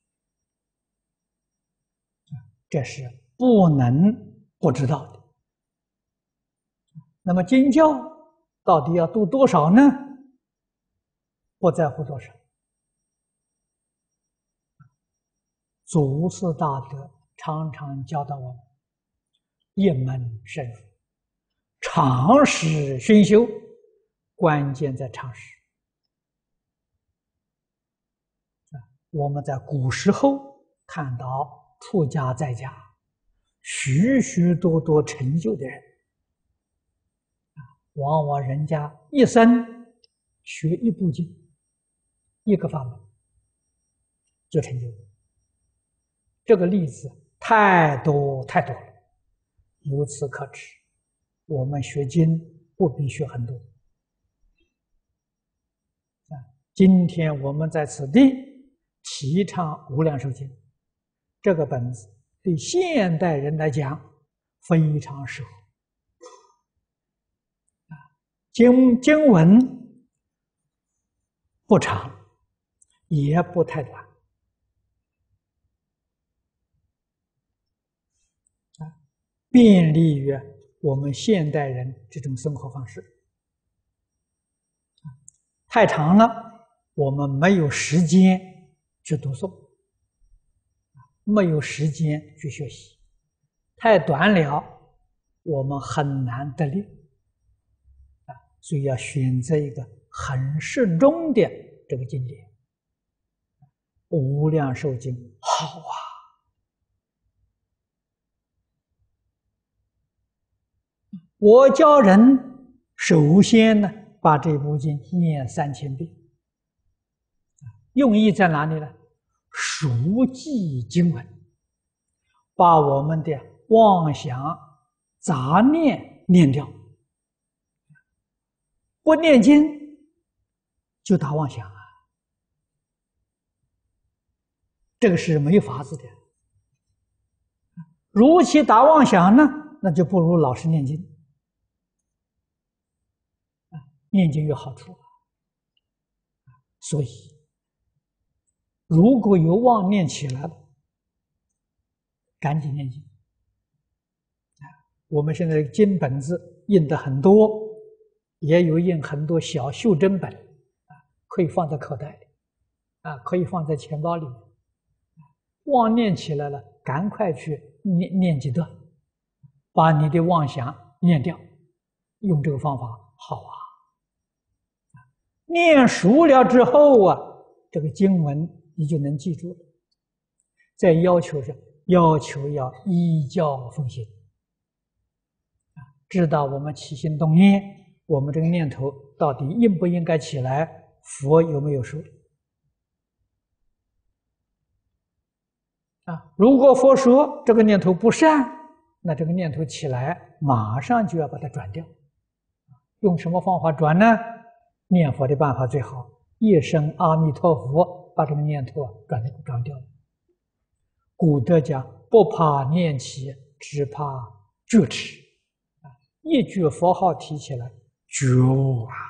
这是不能不知道的。那么经教到底要读多少呢？不在乎多少。祖师大德常常教导我们，一门深入，常识熏修，关键在常识。我们在古时候看到出家在家许许多多成就的人，往往人家一生学一部经，一个法门就成就了。 这个例子太多太多了，由此可知，我们学经不必学很多。啊，今天我们在此地提倡《无量寿经》，这个本子对现代人来讲非常适合。啊，经经文不长，也不太短。便利于我们现代人这种生活方式。太长了，我们没有时间去读诵，没有时间去学习；太短了，我们很难得力。啊，所以要选择一个很适中的这个经典。无量寿经好啊！我教人首先呢，把这部经念三千遍，用意在哪里呢？熟记经文，把我们的妄想、杂念念掉。不念经就打妄想啊，这个是没有法子的。如其打妄想呢，那就不如老实念经。念经有好处，所以如果有妄念起来了，赶紧念经。我们现在经本子印的很多，也有印很多小袖珍本，可以放在口袋里，啊，可以放在钱包里。妄念起来了，赶快去念念几段，把你的妄想念掉。用这个方法好啊。念熟了之后啊，这个经文你就能记住了。在要求上，要求要依教奉行，知道我们起心动念，我们这个念头到底应不应该起来，佛有没有说？啊，如果佛说这个念头不善，那这个念头起来，马上就要把它转掉。用什么方法转呢？念佛的办法最好，一声阿弥陀佛，把这个念头转转掉。古德讲，不怕念起，只怕觉迟。啊，一句佛号提起来，觉悟啊！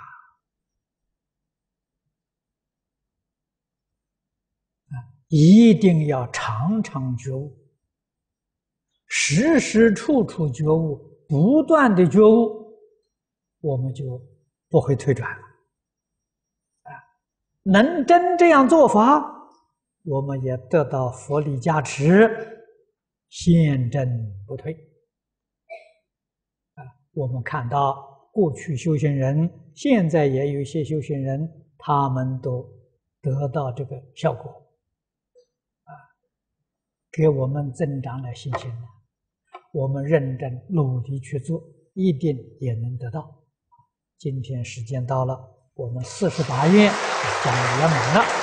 啊，一定要常常觉悟，时时处处觉悟，不断的觉悟，我们就不会退转了。能真这样做法，我们也得到佛力加持，现真不退。啊，我们看到过去修行人，现在也有一些修行人，他们都得到这个效果，啊，给我们增长了信心了。我们认真努力去做，一定也能得到。今天时间到了，我们四十八愿讲圆满了。